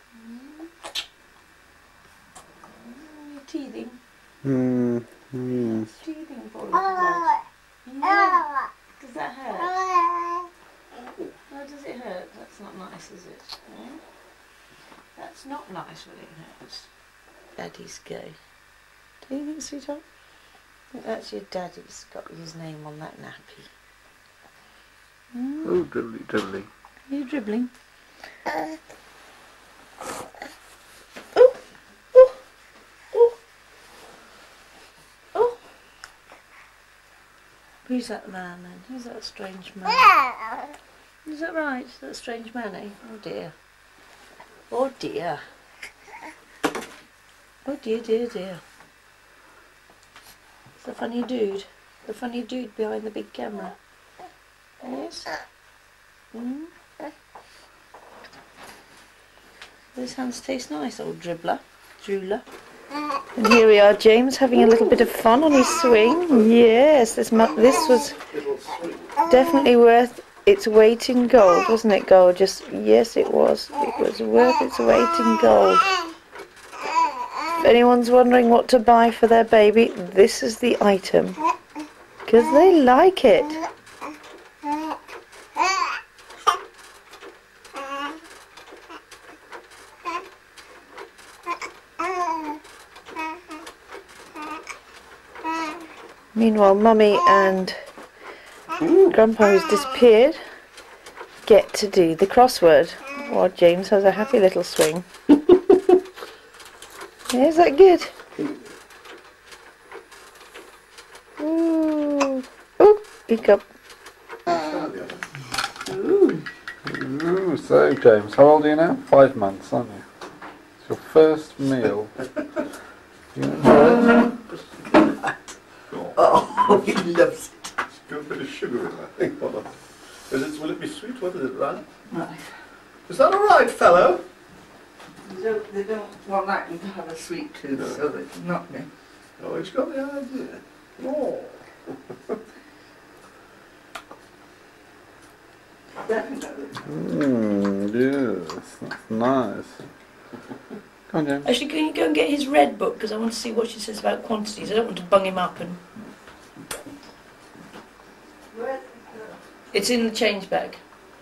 You're teething. Yes. Teething for a while. Yeah. Does that hurt? Oh, does it hurt? That's not nice, is it? Yeah? That's not nice when it hurts. Daddy's go. Do you think, sweetheart? I think that's your daddy's got his name on that nappy. Oh, dribbly, dribbly. Are you dribbling? Who's that man then? Who's that strange man? Is that right? Is that a strange man, eh? Oh dear. Oh dear. Oh dear, dear, dear. It's the funny dude. The funny dude behind the big camera. Yes? Mm? Those hands taste nice, old dribbler. Drooler. And here we are, James, having a little bit of fun on his swing. Yes, this was definitely worth its weight in gold, wasn't it, gorgeous? Yes, it was. It was worth its weight in gold. If anyone's wondering what to buy for their baby, this is the item. Because they like it. Meanwhile, Mummy and Grandpa, who's disappeared, get to do the crossword while James has a happy little swing. Yeah, is that good? Ooh. Ooh, hiccup. Ooh, so James, how old are you now? 5 months, aren't you? It's your first meal. You enjoy it? Oh, he loves it. It's got a bit of sugar in it, I think. Will it be sweet? What is it, right? Right. Is that all right, fellow? They don't want that to have a sweet tooth, No. so they can knock me. Oh, he's got the idea. Oh. Definitely. Yes, that's nice. Come on, James. Actually, can you go and get his red book? Because I want to see what she says about quantities. I don't want to bung him up and... It's in the change bag.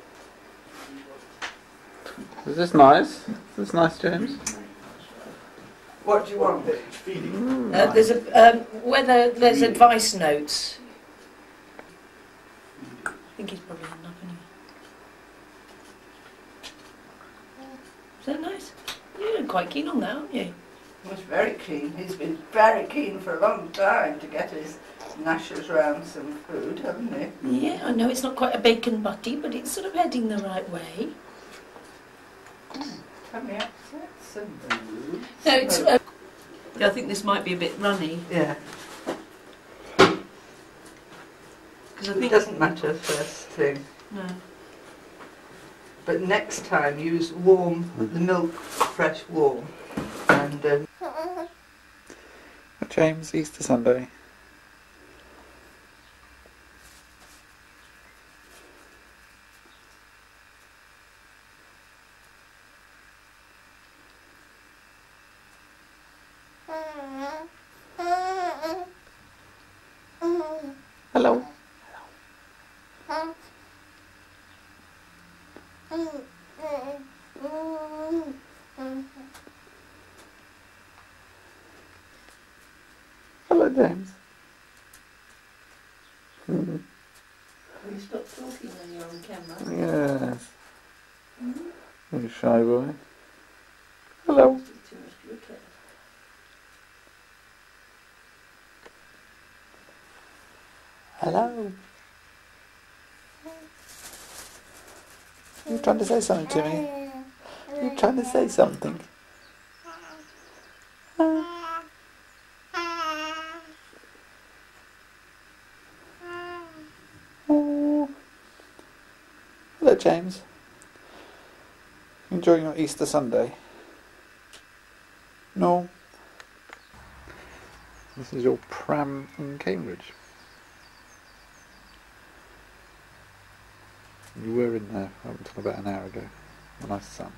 Is this nice? Is this nice, James? What do you want? There's a whether there's advice notes. I think he's probably had enough anyway. Is that nice? You're quite keen on that, aren't you? He's very keen. He's been very keen for a long time to get his gnashers round some food, hasn't he? Yeah, I know it's not quite a bacon butty, but it's sort of heading the right way. Can we upset some food? No, it's. I think this might be a bit runny. Yeah. Because I It think doesn't matter first thing. no. But next time use warm, the milk fresh warm. And James, Easter Sunday. Hello. Hello, James. Will you stop talking when you're on camera? Yes. You shy boy. Hello. Too much to look at. Hello. You trying to say something to me? You trying to say something? Oh. Hello, James. Enjoying your Easter Sunday? No. This is your pram in Cambridge. You were in there up until about an hour ago. A nice sun.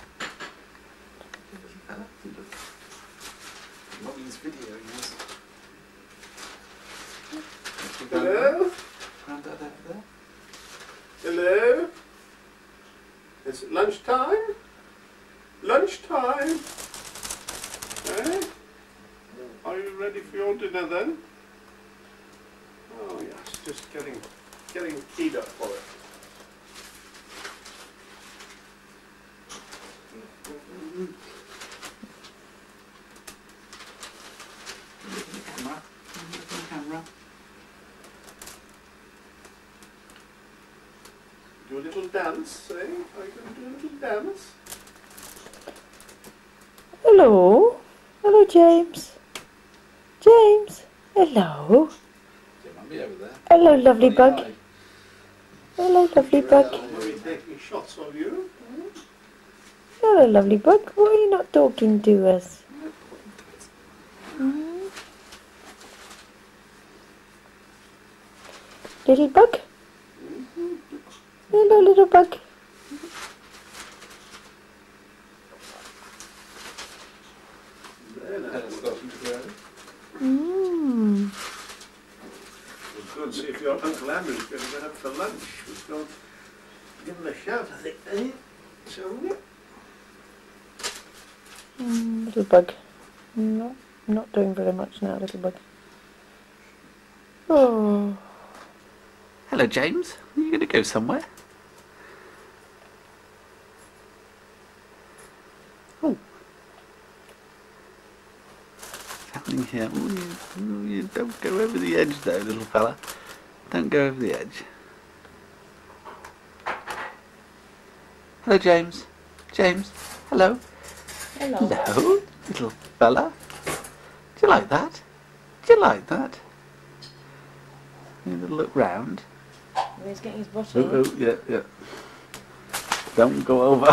Mommy's videoing us. Hello? Grandad over there? Hello? Is it lunchtime? Lunchtime? Eh? Are you ready for your dinner then? Oh yes, just getting keyed up for it. Camera. a little dance, eh? Are you going to do a little dance? Hello. Hello, James. James. Hello. Hello, lovely bug. Hello, lovely bug. We're taking shots of you. Hello, lovely bug. Why are you not talking to us? Hmm? Little bug? Hello, little bug. Mm. We'll go and see if your Uncle Andrew's going to go out for lunch. We'll go and give him a shout, I think, eh? Shall we? Little bug. Not doing very much now, little bug. Oh. Hello, James. Are you going to go somewhere? Oh. What's happening here? Ooh, you don't go over the edge, though, little fella. Don't go over the edge. Hello, James. James. Hello. Hello. Hello, little fella. Do you like that? Do you like that? You have a look round. He's getting his bottle. Oh, yeah. Don't go over.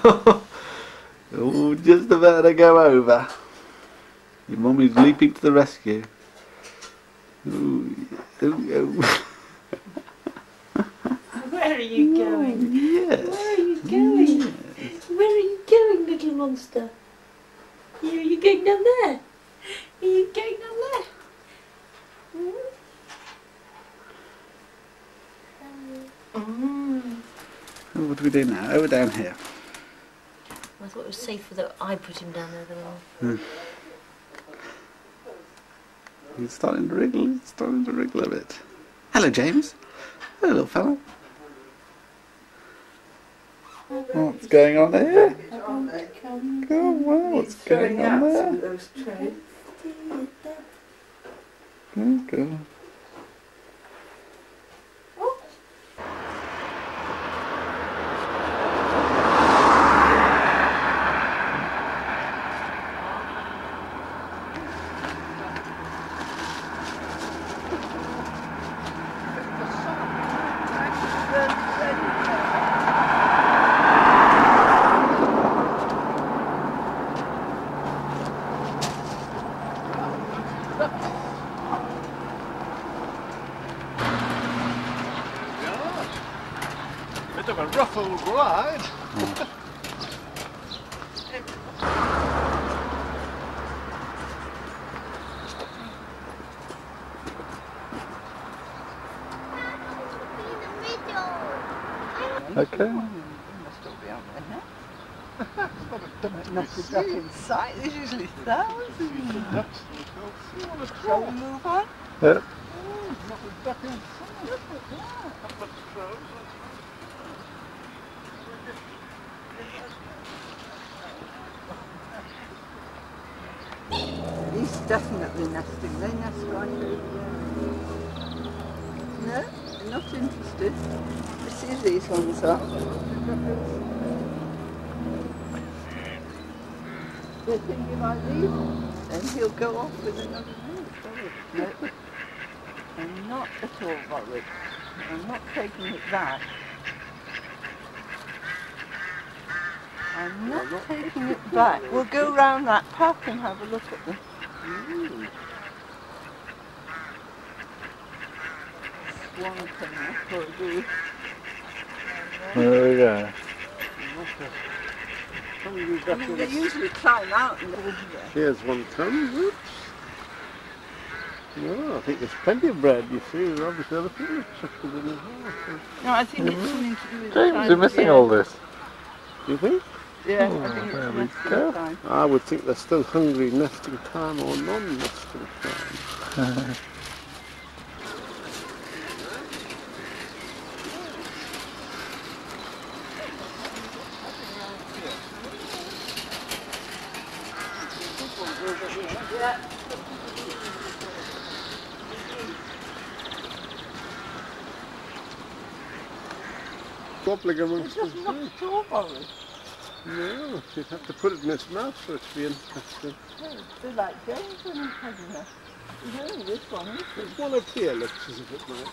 Oh, just about to go over. Your mummy's leaping to the rescue. Ooh, oh. Where are you going? Yes. Where are you going? Yes. Where are you going, little monster? Are you going down there? Are you going down there? Oh, what do we do now? Over down here. I thought it was safer that I put him down there than He's starting to wriggle. He's starting to wriggle a bit. Hello, James. Hello, little fella. What's going on here? Oh, wow, what's going on there? Oh, God. Bit of a rough old ride. Okay. Not a duck in sight. There's usually thousands. Shall we move on? Yeah. Not a duck in sight. He's definitely nesting. They nest right over there. No, they're not interested. I see these ones are. Do you think if I leave, then he'll go off with another move? No, I'm not at all worried. I'm not taking it back. I'm not taking it back. We'll go round that path and have a look at them. Swan coming up or do. There we go. I mean, they usually climb out and over there. Here's one come. Whoops. No, I think there's plenty of bread, you see. There's obviously other people interested in it as well. No, I think it's something to do with James, you're missing all this. Do you think? Yeah, Oh, I think it's there we nesting go. time. I would think they're still hungry nesting time or non-nesting time. Wobbling amongst It's them. not strawberry. No, you'd have to put it in its mouth for it to be interesting. They're like James when he's having a... You know, this one. There's one up here looks as if it might.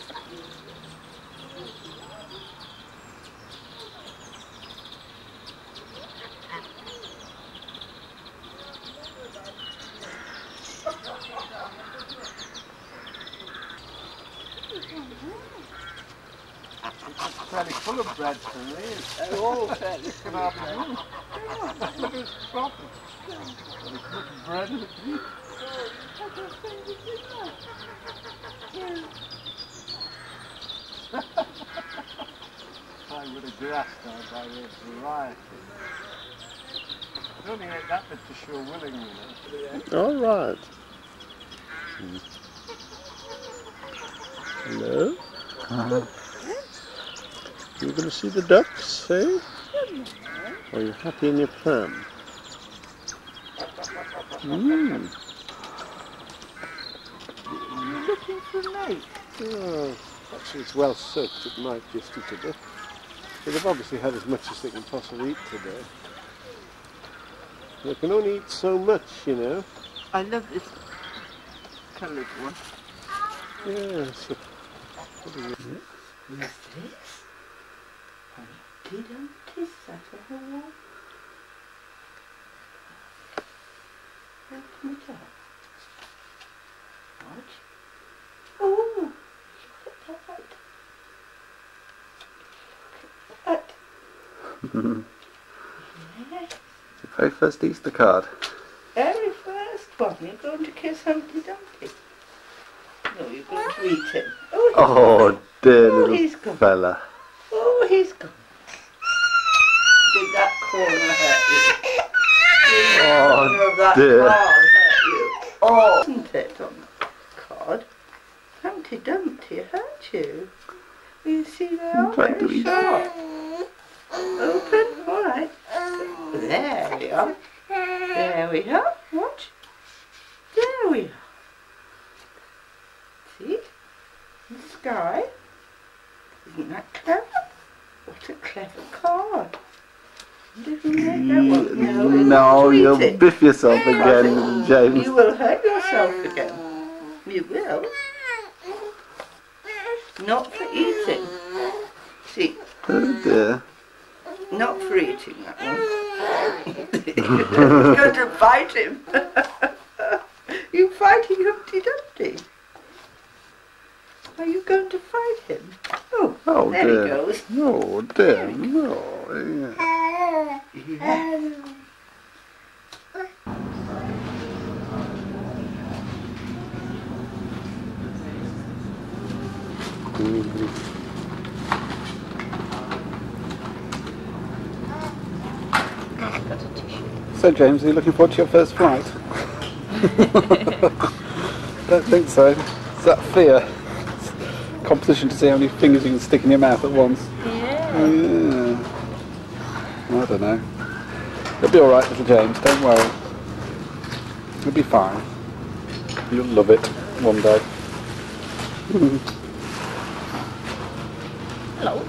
It's fairly full of bread for me. They're all fairly You can have them. Look at its crop. There's much bread in it. I would have grassed out by the variety. I only ate that bit to show willing, you know. All right. Hello? You're going to see the ducks, eh? Are you happy in your pram? You're looking for a mate. Oh, actually it's well soaked, it might just eat a bit. But they've obviously had as much as they can possibly eat today. They can only eat so much, you know. I love this coloured one. Yes. Yes, it is. Humpty Dumpty sat on the wall. Open it up. What? Oh, look at that. Look at that. Yes. Your very first Easter card. Very first one. You're going to kiss Humpty Dumpty. No, you're going to eat him. Oh, dear Oh, little he's gone. fella. Oh, he's gone. Did that corner hurt you? Did the corner of that dear. card hurt you? Oh, isn't it on that card? Humpty Dumpty hurt you. You see they are very sharp. Open, all right. There we are. There we are. Watch. There we are. See? The sky. Isn't that clever? What a clever card. Did you make that one? No, you'll eat it. biff yourself again, James. You will hurt yourself again. You will. Not for eating. See, Oh dear. not for eating that one. You're going to fight him. You fighting Humpty Dumpty? Are you going to fight him? Oh, there dear. he goes. Oh dear. No. Yeah. Yeah. So James, are you looking forward to your first flight? Don't think so. It's that fear. Competition to see how many fingers you can stick in your mouth at once. Yeah. I don't know. You'll be alright, little James, don't worry. You'll be fine. You'll love it one day. Hello.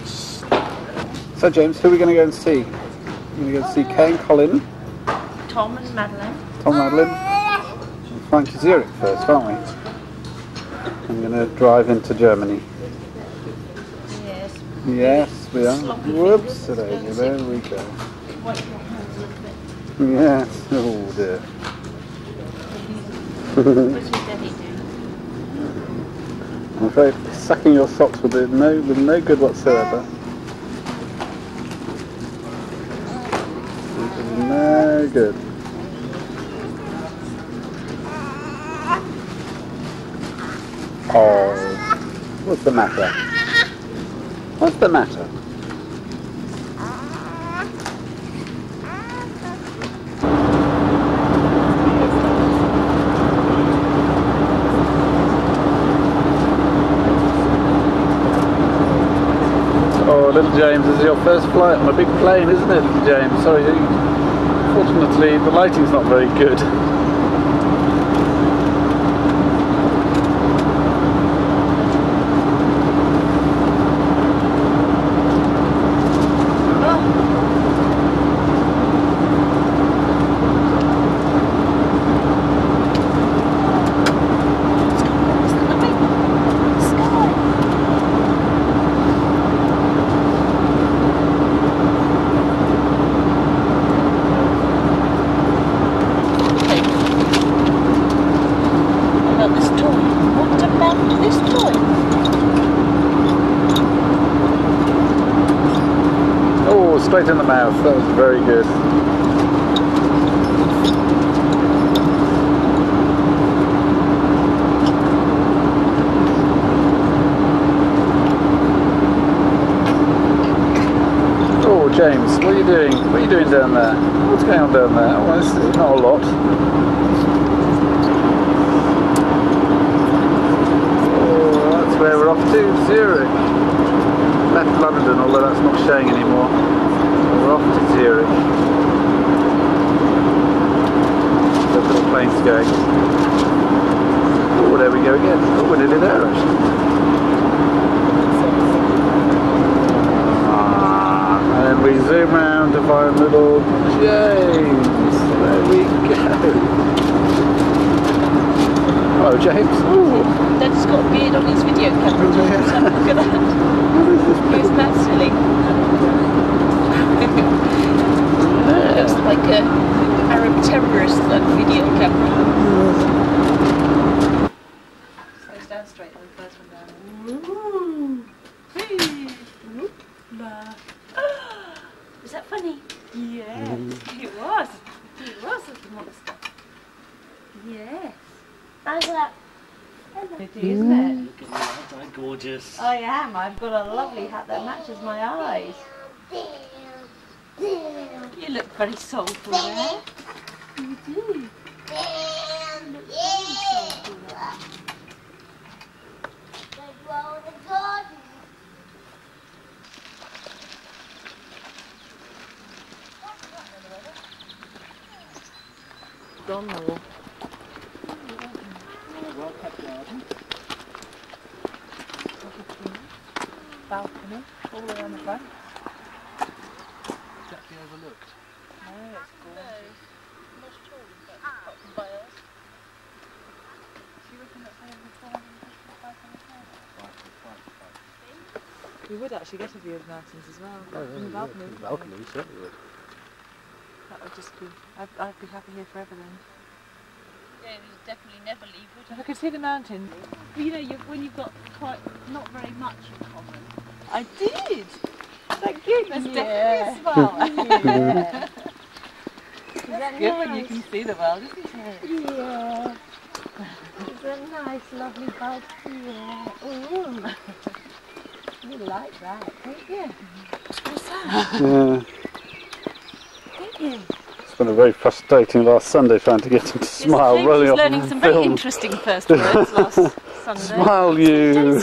So James, who are we going to go and see? We're going to go see Kay and Colin, Tom and Madeline. Tom, Madeline, and Frankie Zurich first, aren't we? I'm going to drive into Germany. Yes. Yes, we are. Sloppy Whoops, fingers. there we go. Wipe your hands a little bit. Yes, oh dear. What's your daddy do? I'm afraid sucking your socks will do no good whatsoever. No good. Oh, what's the matter? What's the matter? Oh, little James, this is your first flight on a big plane, isn't it, little James? Sorry, fortunately the lighting's not very good. This toy. Oh, straight in the mouth. That was very good. Oh, James, what are you doing? What are you doing down there? What's going on down there? Oh, it's not a lot. Oh, that's where we're off to, Zurich. Left London, although that's not showing anymore. We're off to Zurich. The little plane's going. Oh, there we go again. Oh, we're nearly there actually. And then we zoom around to find little James. There we go. Oh, James. Ooh. Dad's got a beard on his video camera. Look at that. He's that silly. Looks like a Arab terrorist on video camera. Slows down straight on the first one down. Ooh. Hey. Whoop-la. Was that funny? Yes, it was. It was a monster. Yes. How's that? It is, isn't it? Look at that, aren't I gorgeous? I am. I've got a lovely hat that matches my eyes. You look very soulful there. You do. You look very soulful there. Donald. Well kept garden. Balcony, all the way on the front. Exactly overlooked. Oh, it's gorgeous. Most tall, in fact, apart from Biles. Do you reckon that's over 450, 500? We would actually get a view of mountains as well. Oh, From the balcony. the balcony, certainly would. That would just be. I'd be happy here forever then. Yeah, we would definitely never leave, would If I could see the mountains. Well, you know, when you've got quite not very much in common. I did. Thank you. There's Yeah. definitely a smile. Yeah. It's good when you can see the world, isn't it? Yeah. It's a nice, lovely balcony. Yeah. Ooh. You like that, don't you? What's that? Yeah. Thank you. It's been a very frustrating last Sunday trying to get him to smile, James rolling was off learning some very film. interesting first words last Sunday. Smile, you!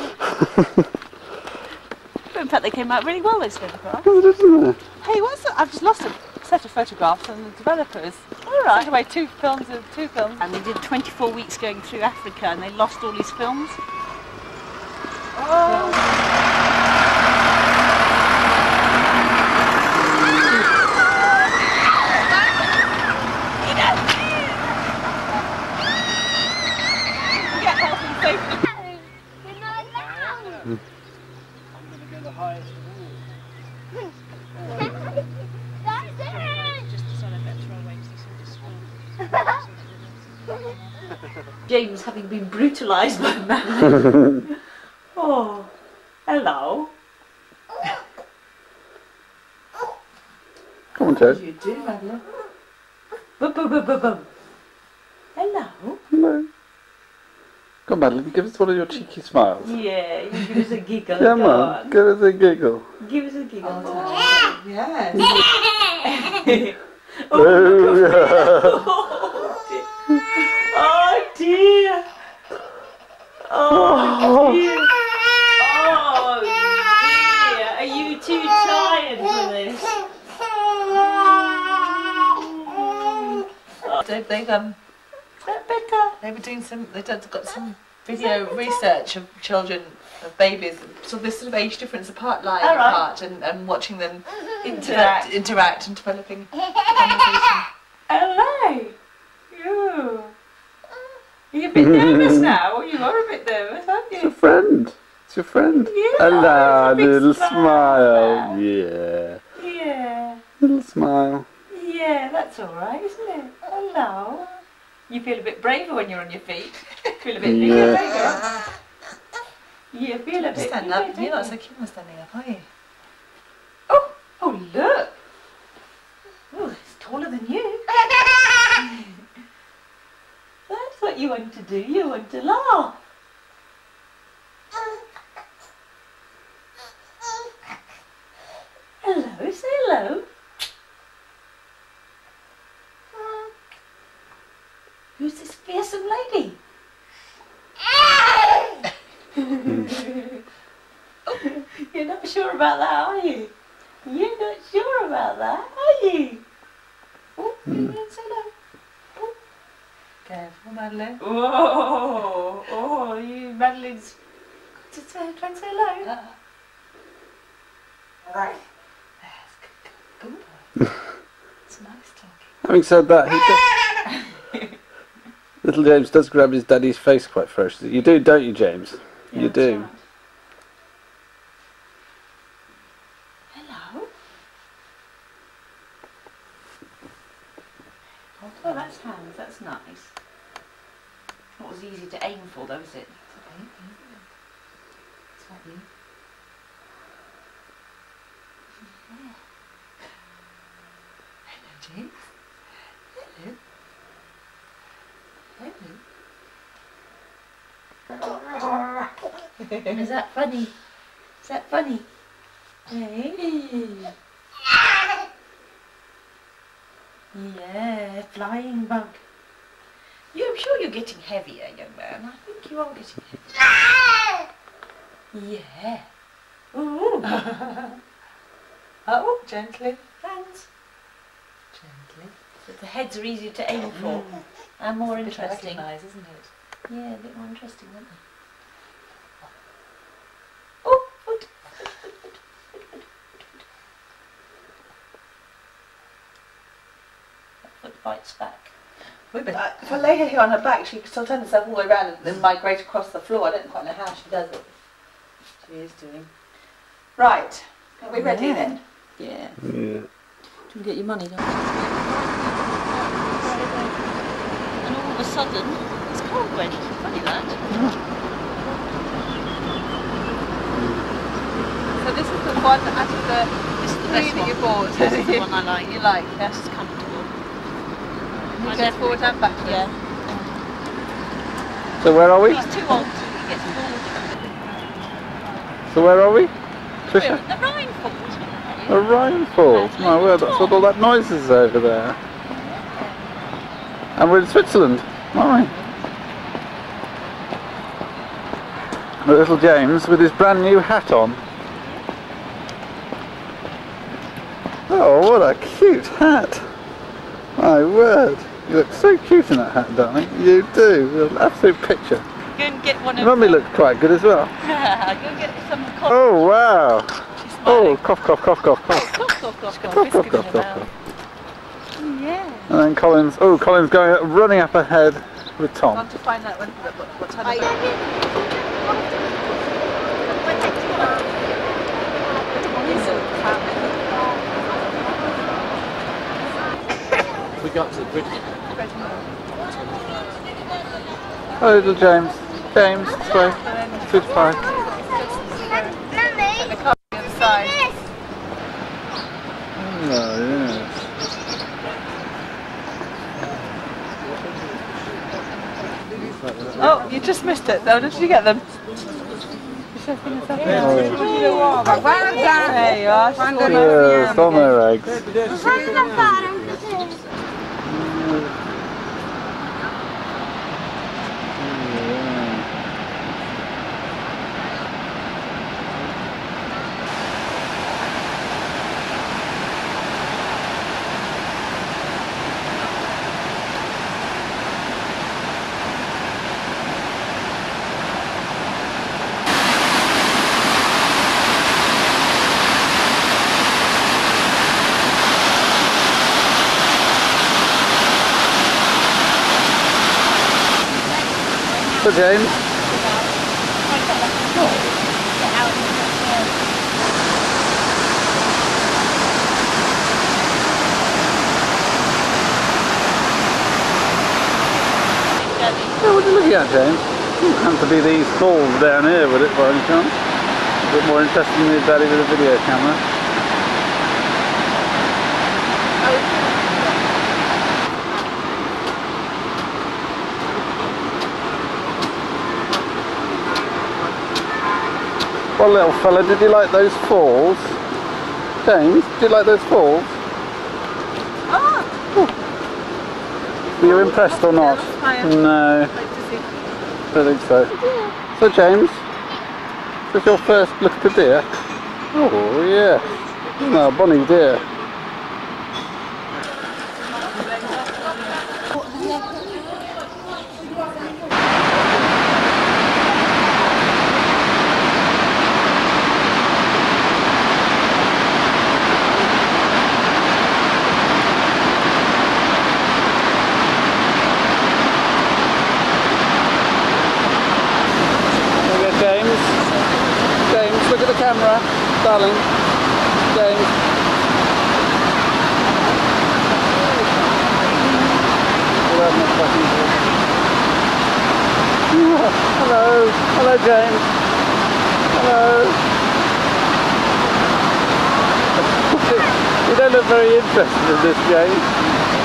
In fact, they came out really well, those photographs. Oh, isn't there? Hey, what's that? I've just lost a set of photographs from the developers. All right. Took away two films. And they did 24 weeks going through Africa and they lost all his films. Oh. Get health and safety. I'm going to go the highest of all. Just decided I better throw away because they sort of swell. James having been brutalised by man. Oh, hello. Come on, What Ted. do you do, Madeline? Bum, bum, bum, bum, bum. Hello. Hello. Come on, Madeline, give us one of your cheeky smiles. Yeah, you give us a giggle. Come Go on, give us a giggle. Give us a giggle. Yes. Oh, Oh dear. Oh dear. Oh dear. Are you too tired for this? They've Becca. They were doing some. They've got some video research of children, of babies. So this sort of age difference apart, lying All right. apart, and watching them interact and developing conversation. Hello. You. Are you a bit nervous now? You are a bit nervous, aren't it's your you? friend. It's your friend. Yeah, Hello, it's a big little smile. smile. Yeah. Yeah. Little smile. Yeah, that's all right, isn't it? Hello. You feel a bit braver when you're on your feet. Feel a bit bigger, don't you? You feel a bit Stand bigger, up. don't You're not you? so keen on standing up, are you? Oh, look! Oh, it's taller than you. That's what you want to do. You want to laugh. Hello, say hello. Who's this fearsome lady? You're not sure about that, are you? You're not sure about that, are you? Oh, you don't say hello. Careful, Madeline. Oh, you Madeline's Just try and say hello. Right. Good boy. It's nice talking. Having said that, little James does grab his daddy's face quite ferociously. You do, don't you, James? Yeah, you do. right. Hello. Oh, that's hands. That's nice. Not as easy to aim for, though, is it? It's like you. Hello, James. Hello. Is that funny? Is that funny? Hey. Yeah, flying bug. I'm sure you're getting heavier, young man. I think you are getting heavier. Yeah. Ooh. Oh, gently. Hands. Gently. But the heads are easier to aim for and more It's a bit to interesting. recognise, isn't it? Yeah, a bit more interesting, aren't they? Oh, foot. That foot bites back. If I lay her here on her back, she can turn herself all the way around and then migrate across the floor. I don't quite know how she does it. She is doing. Right. Are we ready then? Yeah. Yeah. Do you get your money, don't you? And all of a sudden, it's cold already. Funny that. So this is the one out of the This is the three best that one. you bought. This is the one I like. You like, This yes. is comfortable. You go forward and backwards. Yeah. So where are we? He's too old to get bored. So where are we? We're Trisha? at the Rhine Falls. The Rhine Falls. My word, that's what all that noise is over there. And we're in Switzerland. Alright. Little James with his brand new hat on. Oh, what a cute hat. My word. You look so cute in that hat, darling. You do. You're an absolute picture. Go and get one of Mummy looked quite good as well. Go and get some coffee. Oh, wow. Oh, cough, cough, cough, cough, cough. Cough, cough, cough, Cough, cough. cough, Biscuit cough, in cough, your cough. Yeah. And then Colin's going running up ahead with I Tom. want to find out what time of We got to the bridge. Hello, little James. James, this way. Switch by. the car on the other side. Oh, yes. Oh, you just missed it though. Did you get them? There you are. Yes, on their eggs. So James. Daddy. what are you looking at, James? Doesn't have to be these falls down here, would it, by any chance? A bit more interesting than your daddy with a video camera. Well, little fella, did you like those falls? James, did you like those falls? Were you impressed or not? No. I don't think so. So James, is this your first look at the deer? Oh yeah. No, bonny deer. Look at the camera, darling. James. Hello. Hello, James. Hello. You don't look very interested in this, James.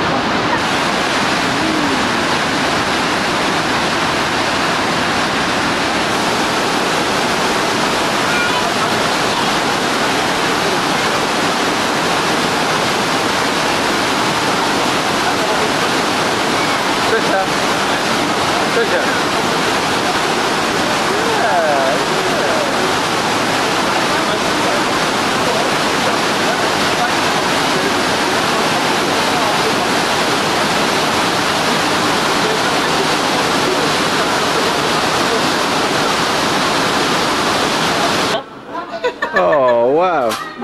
Oh wow!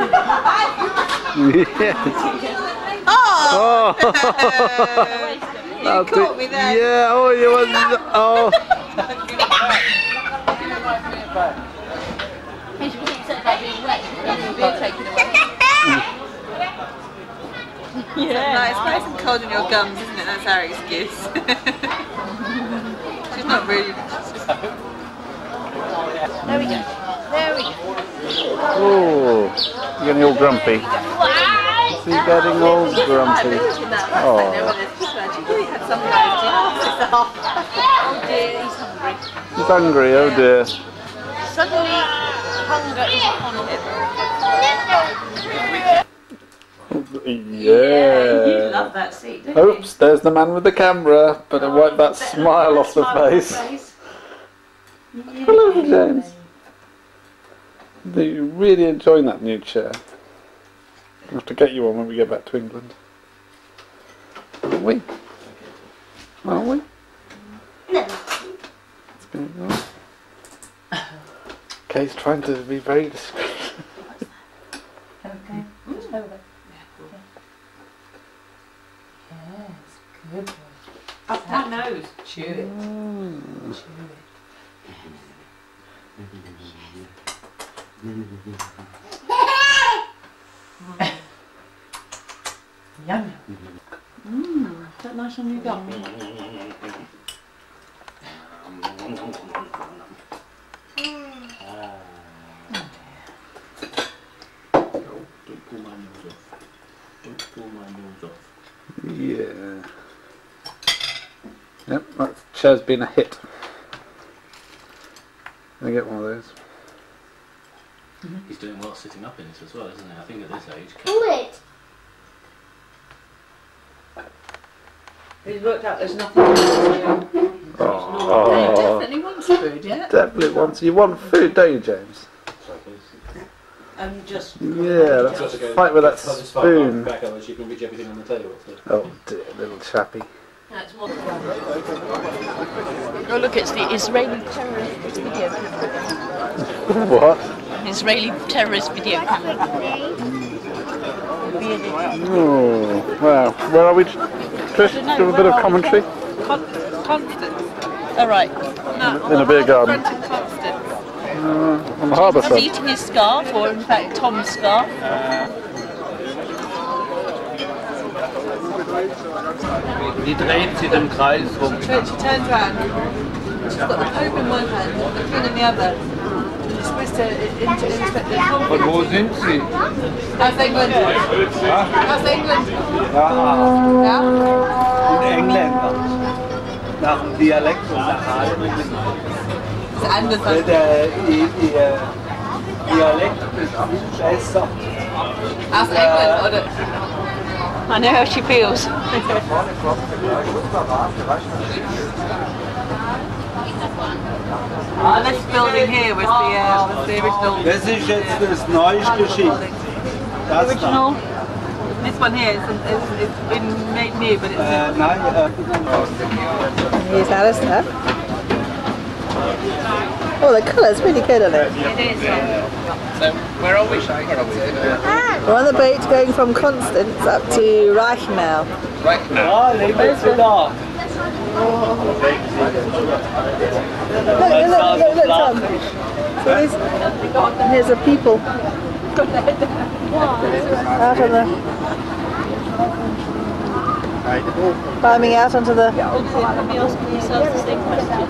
Yes. Oh! You caught me there. Yeah. Oh, you was. Oh. Yeah. No, it's nice and cold in your gums, isn't it? That's our excuse. She's not really. There we go. There we go. Oh, you're getting all grumpy. You're getting all grumpy. Oh. Oh dear, he's hungry. He's hungry, oh dear. Suddenly, hunger is upon him. Yeah. You love that seat, don't you? Oops, there's the man with the camera. Better wipe that smile off the face. Hello, James. Are you really enjoying that new chair? We'll have to get you one when we get back to England. Aren't we? Aren't we? No. What's going on? Kay's trying to be very discreet. Okay. Over. Yes, good. Up that nose. Chew it. Chew it. Yum. Is that nice on your gum? Don't pull my nose off. Don't pull my nose off. Yeah. Yep, that chair's been a hit. Can I get one of those? He's doing well sitting up in it as well, isn't he? I think at this age. Pull it. He's worked out there's nothing to do. Oh, Definitely wants food, yeah? definitely wants. You want food, don't you, James? Just. Yeah, let's fight with that spoon. Back up, she can reach everything on the table. So. Oh dear, little chappy. Oh look, it's the Israeli terrorist video camera. What? Israeli terrorist video camera. Oh, wow. Where are we? Trish, do you have a bit of commentary? Constance. All right. No. In a beer garden. Constance. On the harbour He's front. eating his scarf, or in fact Tom's scarf. Die dreht sich im Kreis rum. She turns round. She's got the Pope in one hand, the Queen in the other. You're supposed to inspect the Und wo sind Sie? How's England? How's England? Ja, Ja? und Engländer. Nach dem Dialekt und nach allem. Ist anders als Der Dialekt ist viel besser. How's England, oder? I know how she feels. This building here was the original. Das ist jetzt das neueste Schiff. Das Original. This one here is been made new, but it's. Nein, Here's Alistair. Oh, the colour's really good on it. It is. So, where are we? We're on the boat going from Constance up to Reichenau. Right now. Ah, leave it da. Look, Tom. So here's the people. Out on the... climbing out onto the... Be asking yourself the same question.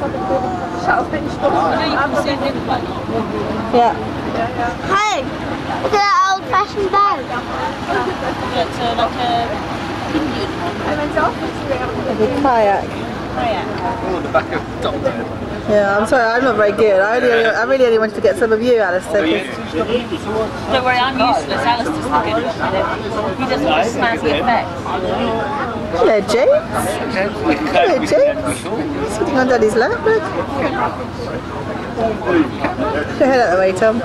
Yeah. Hey, look at that old-fashioned boat. It's like a Indian one. Like a kayak. Oh, the back of Doctor. Yeah, I'm sorry, I'm not very good. I really only wanted to get some of you, Alistair. Don't worry, I'm useless. Alistair's the good one. He doesn't have snazzy effects. Hello, James. Hello, James. Sitting on Daddy's lap, look. Put your head out the way, Tom.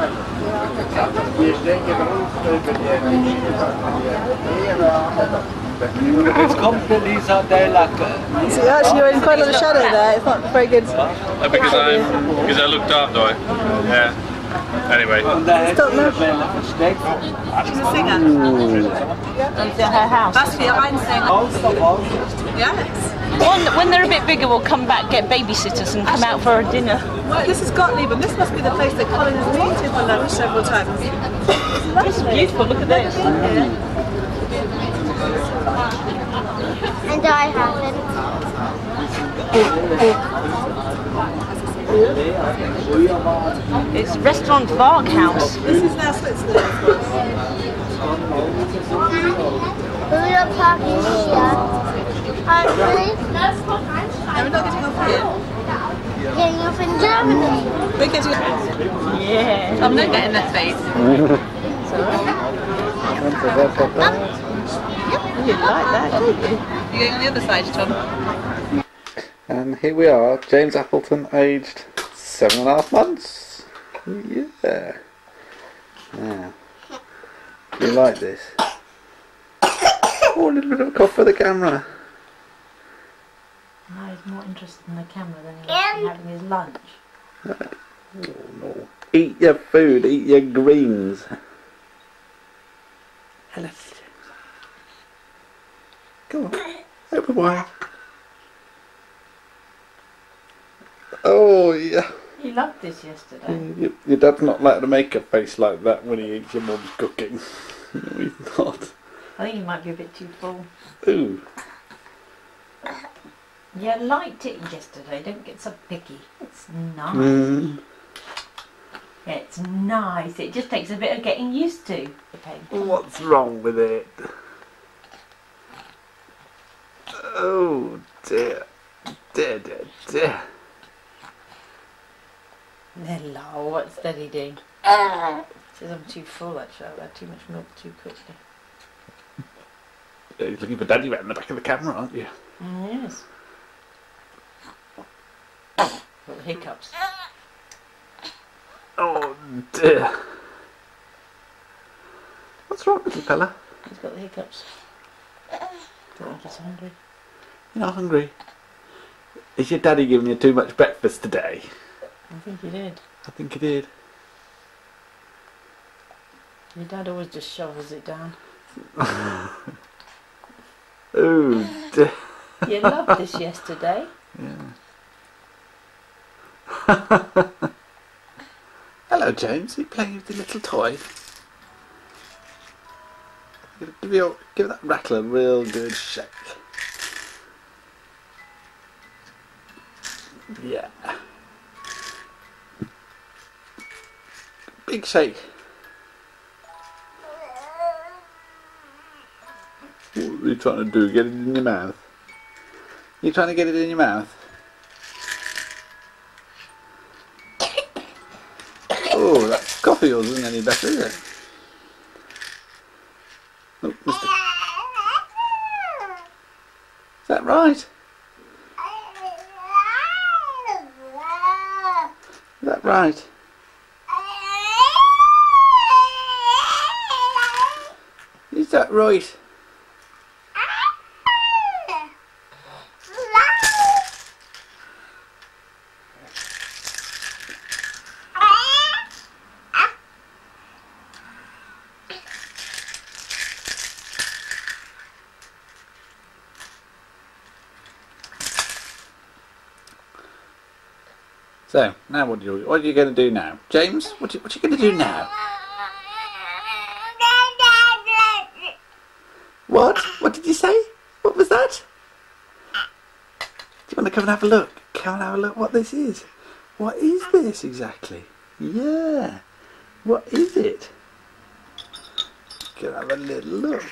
Jetzt kommt der Lisa Dellacke. So actually, you're in quite a lot of shadow there. It's not very good. Because I look dark, do I? Yeah. Anyway. Stop now. She's a singer. It's at her house. That's for your own singer. Yes. When they're a bit bigger, we'll come back, get babysitters and come out for a dinner. Well, this is Gottlieb, and this must be the place that Colin has been to for lunch several times. This is beautiful, look at this. And I haven't. It's Restaurant Varghaus. This is now Switzerland. We're not parking here. Hopefully. No, we're not getting off here. Getting off in Germany. We're getting off. Yeah. I'm not getting that face. You like that, don't you? You're going on the other side, Tom. And here we are, James Appleton, aged 7.5 months. Yeah. Now, do you like this? Oh, a little bit of a cough for the camera. No, he's more interested in the camera than he is in having his lunch. Oh, no. Eat your food, eat your greens. Hello. Go on, open wide. Oh, yeah. You loved this yesterday. Your dad's not allowed to make a face like that when he eats your mum's cooking. No, he's not. I think you might be a bit too full. Ooh. You liked it yesterday, don't get so picky. It's nice. It's nice. It just takes a bit of getting used to. Okay. What's wrong with it? Oh dear. Dear, dear, dear. Hello, what's Daddy doing? Says I'm too full actually, I've had too much milk too quickly. You're looking for Daddy right in the back of the camera, aren't you? Yes. Got the hiccups. Oh dear. What's wrong, little fella? He's got the hiccups. Don't think he's hungry. You're not hungry? Is your daddy giving you too much breakfast today? I think he did. I think he did. Your dad always just shovels it down. Oh dear. You loved this yesterday. Yeah. Hello, James. Are you playing with the little toy? Give that rattle a real good shake. Yeah. Big shake. What are you trying to do? Get it in your mouth? You trying to get it in your mouth? Oh, that coffee yours isn't any better, is it? Oh, mister. Is that right? Is that right? Is that right? So, now what are you going to do now? James, what are you going to do now? What? What did you say? What was that? Do you want to come and have a look? Come and have a look what this is. What is this exactly? Yeah. What is it? Go have a little look.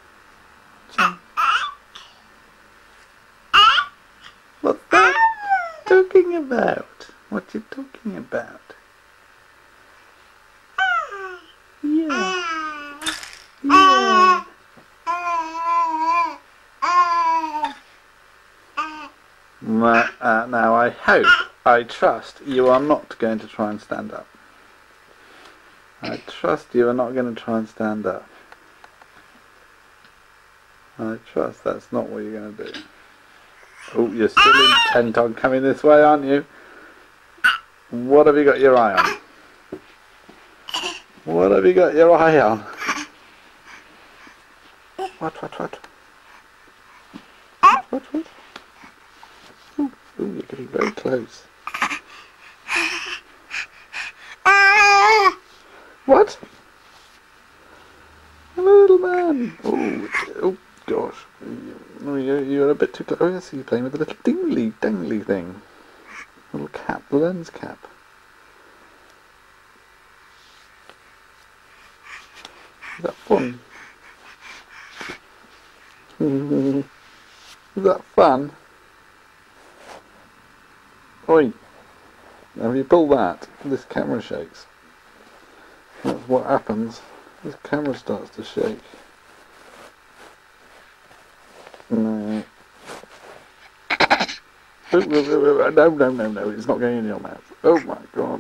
What's that talking about? What you talking about? Yeah. Yeah. Now I hope, I trust you are not going to try and stand up. I trust you are not going to try and stand up. I trust that's not what you're going to do. Oh, you're still intent on coming this way, aren't you? What have you got your eye on? What have you got your eye on? What? What? Ooh, you're getting very close. What? Little man. Oh gosh. You're a bit too close. Oh, yes, you're playing with the little dangly thing. Little cap, the lens cap. Is that fun? Is that fun? Oi! Now if you pull that, this camera shakes. That's what happens. This camera starts to shake. No. No, it's not going in your mouth. Oh my god.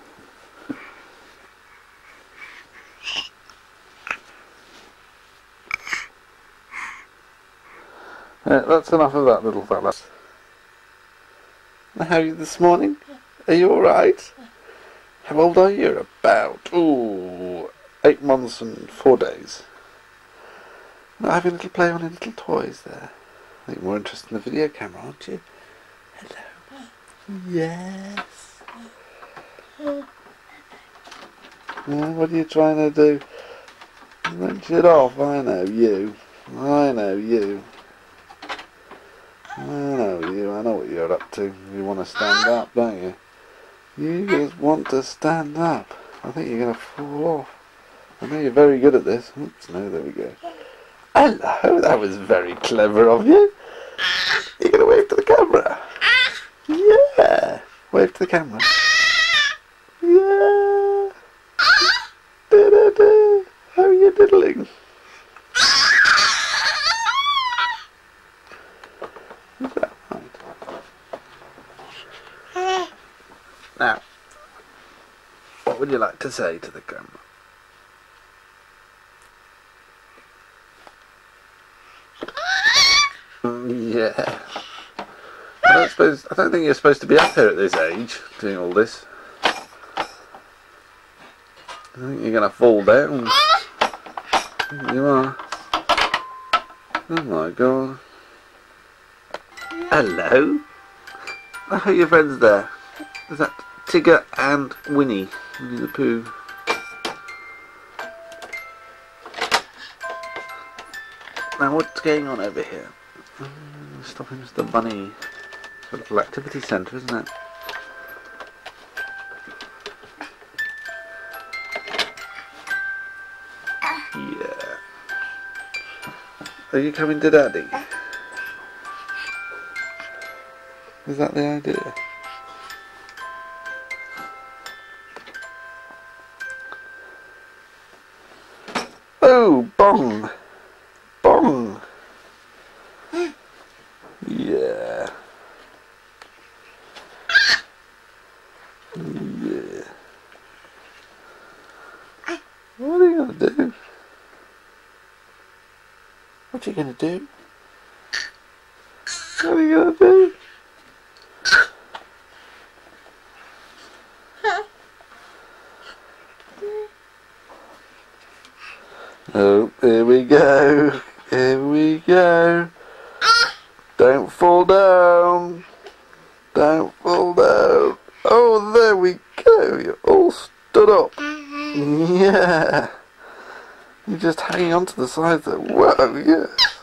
That's enough of that, little fella. How are you this morning? Are you alright? How old are you? You're about 8 months and 4 days. Not having a little play on your little toys there. I think you're more interested in the video camera, aren't you? Hello. Yes. What are you trying to do? Wrench it off. I know you. I know you. I know you. I know what you're up to. You want to stand up, don't you? You just want to stand up. I think you're going to fall off. I know you're very good at this. Oops, no, there we go. Hello, that was very clever of you. You're going to wave to the camera. Yeah. Wave to the camera. Yeah. Da-da-da. How are you diddling? Is that right? Now, what would you like to say to the camera? Yeah. I don't think you're supposed to be up here at this age doing all this. I think you're going to fall down. You are. Oh my god. Hello. I hope your friends there. Is that Tigger and Winnie? Winnie the Pooh. Now what's going on over here? Stopping Mr. Bunny. It's a little activity centre, isn't it? Yeah. Are you coming to Daddy? Is that the idea? Oh, bong! Bong! Yeah. Yeah. What are you gonna do? What are you gonna do? What are you gonna do? Oh, here we go. Here we go. Don't fall down. Don't fall down. Oh, there we go. You're all stood up. Yeah. You're just hanging on to the sides there. Whoa, yes.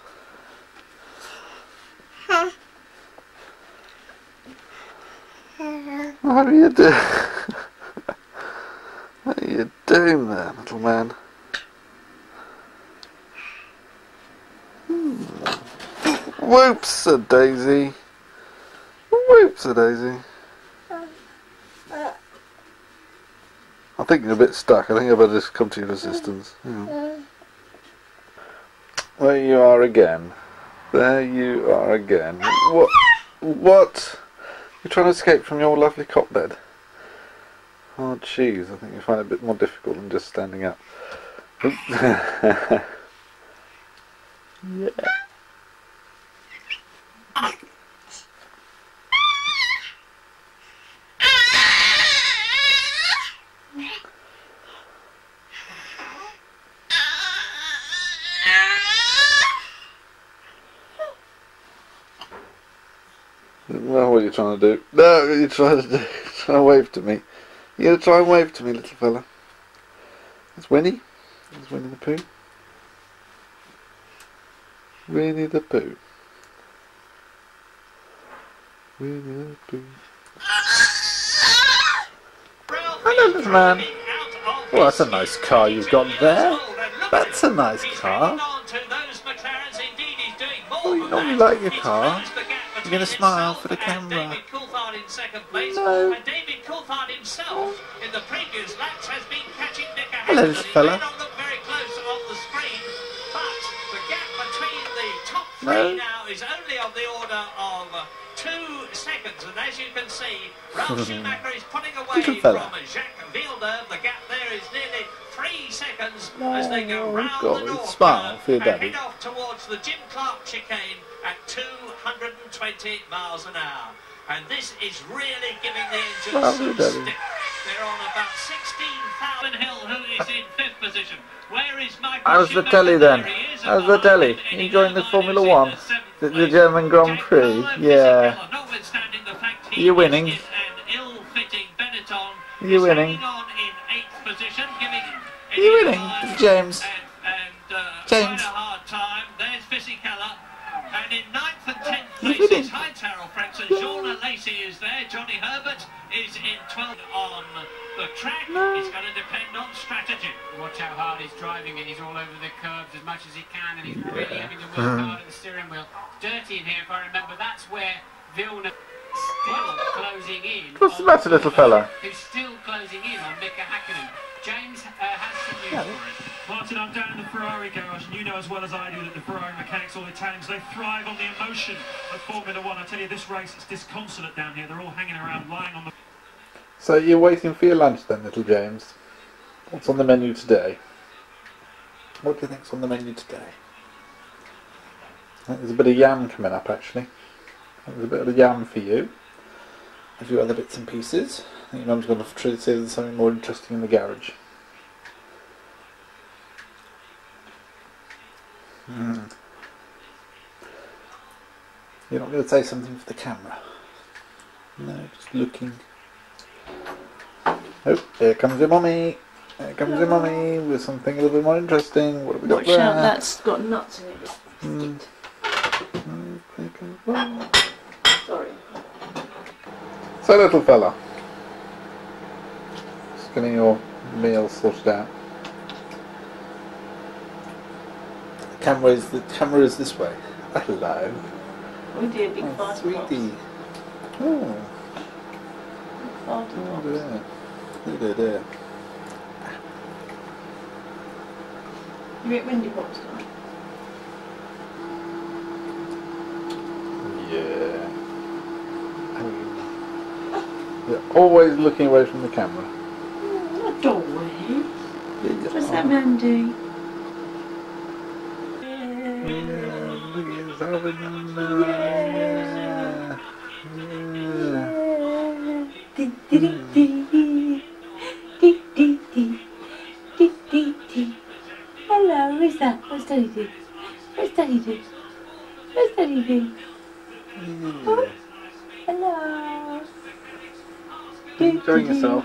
What are you doing? What are you doing there, little man? Whoops-a-daisy. Whoops-a-daisy. I think you're a bit stuck. I think I better just come to your assistance. Yeah. There you are again. There you are again. What? What? You're trying to escape from your lovely cot bed? Oh, jeez. I think you find it a bit more difficult than just standing up. Yeah. Well, what are you trying to do? No, what are you trying to do? You're trying to wave to me. You're going to try and wave to me, little fella. That's Winnie. That's Winnie the Pooh. Winnie the Pooh. Winnie the Pooh. Hello, little man. Well, that's a nice car you've got there. That's a nice car. Oh, you normally like your car. You're going to smile for the camera. No. Hello, little fella. No. Now is only on the order of 2 seconds, and as you can see, Ralf Schumacher is putting away from Jacques Villeneuve. The gap there is nearly 3 seconds as they go round the north and head off towards the Jim Clark chicane at 220 miles an hour. And this is really giving the engine some stick. They're on about 16,000. Hill, who is in 5th position. Where is Michael? How's the telly then? How's the telly? Enjoying the Formula 1? The German Grand Prix? Yeah. Are you winning? Are you winning? Are you winning, James? James? And in 9th and 10th places, Heinz Harald Frentzen, Jean Lacey is there, Johnny Herbert is in 12th on the track. It's going to depend on strategy. Watch how hard he's driving it, he's all over the curbs as much as he can, and he's really having to work hard at the steering wheel. Dirty in here, if I remember, that's where Villeneuve still closing in. What's the matter, little fella? Who's still closing in on Mika Hakkinen. James has some news for us. Martin, I'm down in the Ferrari garage, and you know as well as I do that the Ferrari mechanics, all the Italians, they thrive on the emotion of Formula 1. I tell you, this race is disconsolate down here. They're all hanging around, lying on the... So you're waiting for your lunch then, little James? What's on the menu today? What do you think's on the menu today? There's a bit of yam coming up, actually. There's a bit of yam for you. A few other bits and pieces. I think your mum's going to try to say there's something more interesting in the garage. You're not going to say something for the camera? No, just looking. Oh, here comes your mummy. Here comes your mummy with something a little bit more interesting. What have we got there? Watch out, that's got nuts in it. Sorry. So, little fella, just getting your meal sorted out. The camera is this way. Hello. We do a big fast sweetie. Oh. Oh dear. Oh dear, dear. You ate Windy Pops, don't you? Yeah. You're always looking away from the camera. Not always. What's that man doing? Look at his having Hello, who's that? What's Daddy do? What's Daddy do? What's Daddy do? Oh, hello. Enjoying yourself.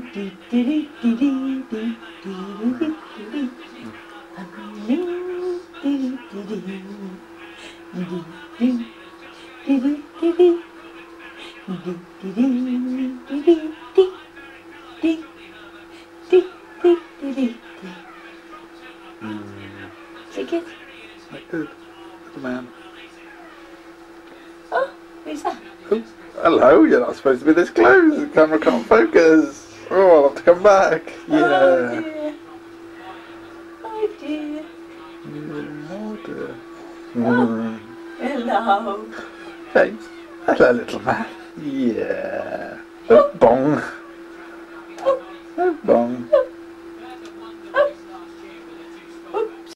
Good. Good. Good man. Oh, who's that? Oh, hello, you're not supposed to be this close. The camera can't focus. Oh, I'll have to come back. Yeah. Oh dear. Oh dear. Oh dear. Oh, hello. James. Hello, little man. Yeah. Oh, bong. Oh, bong.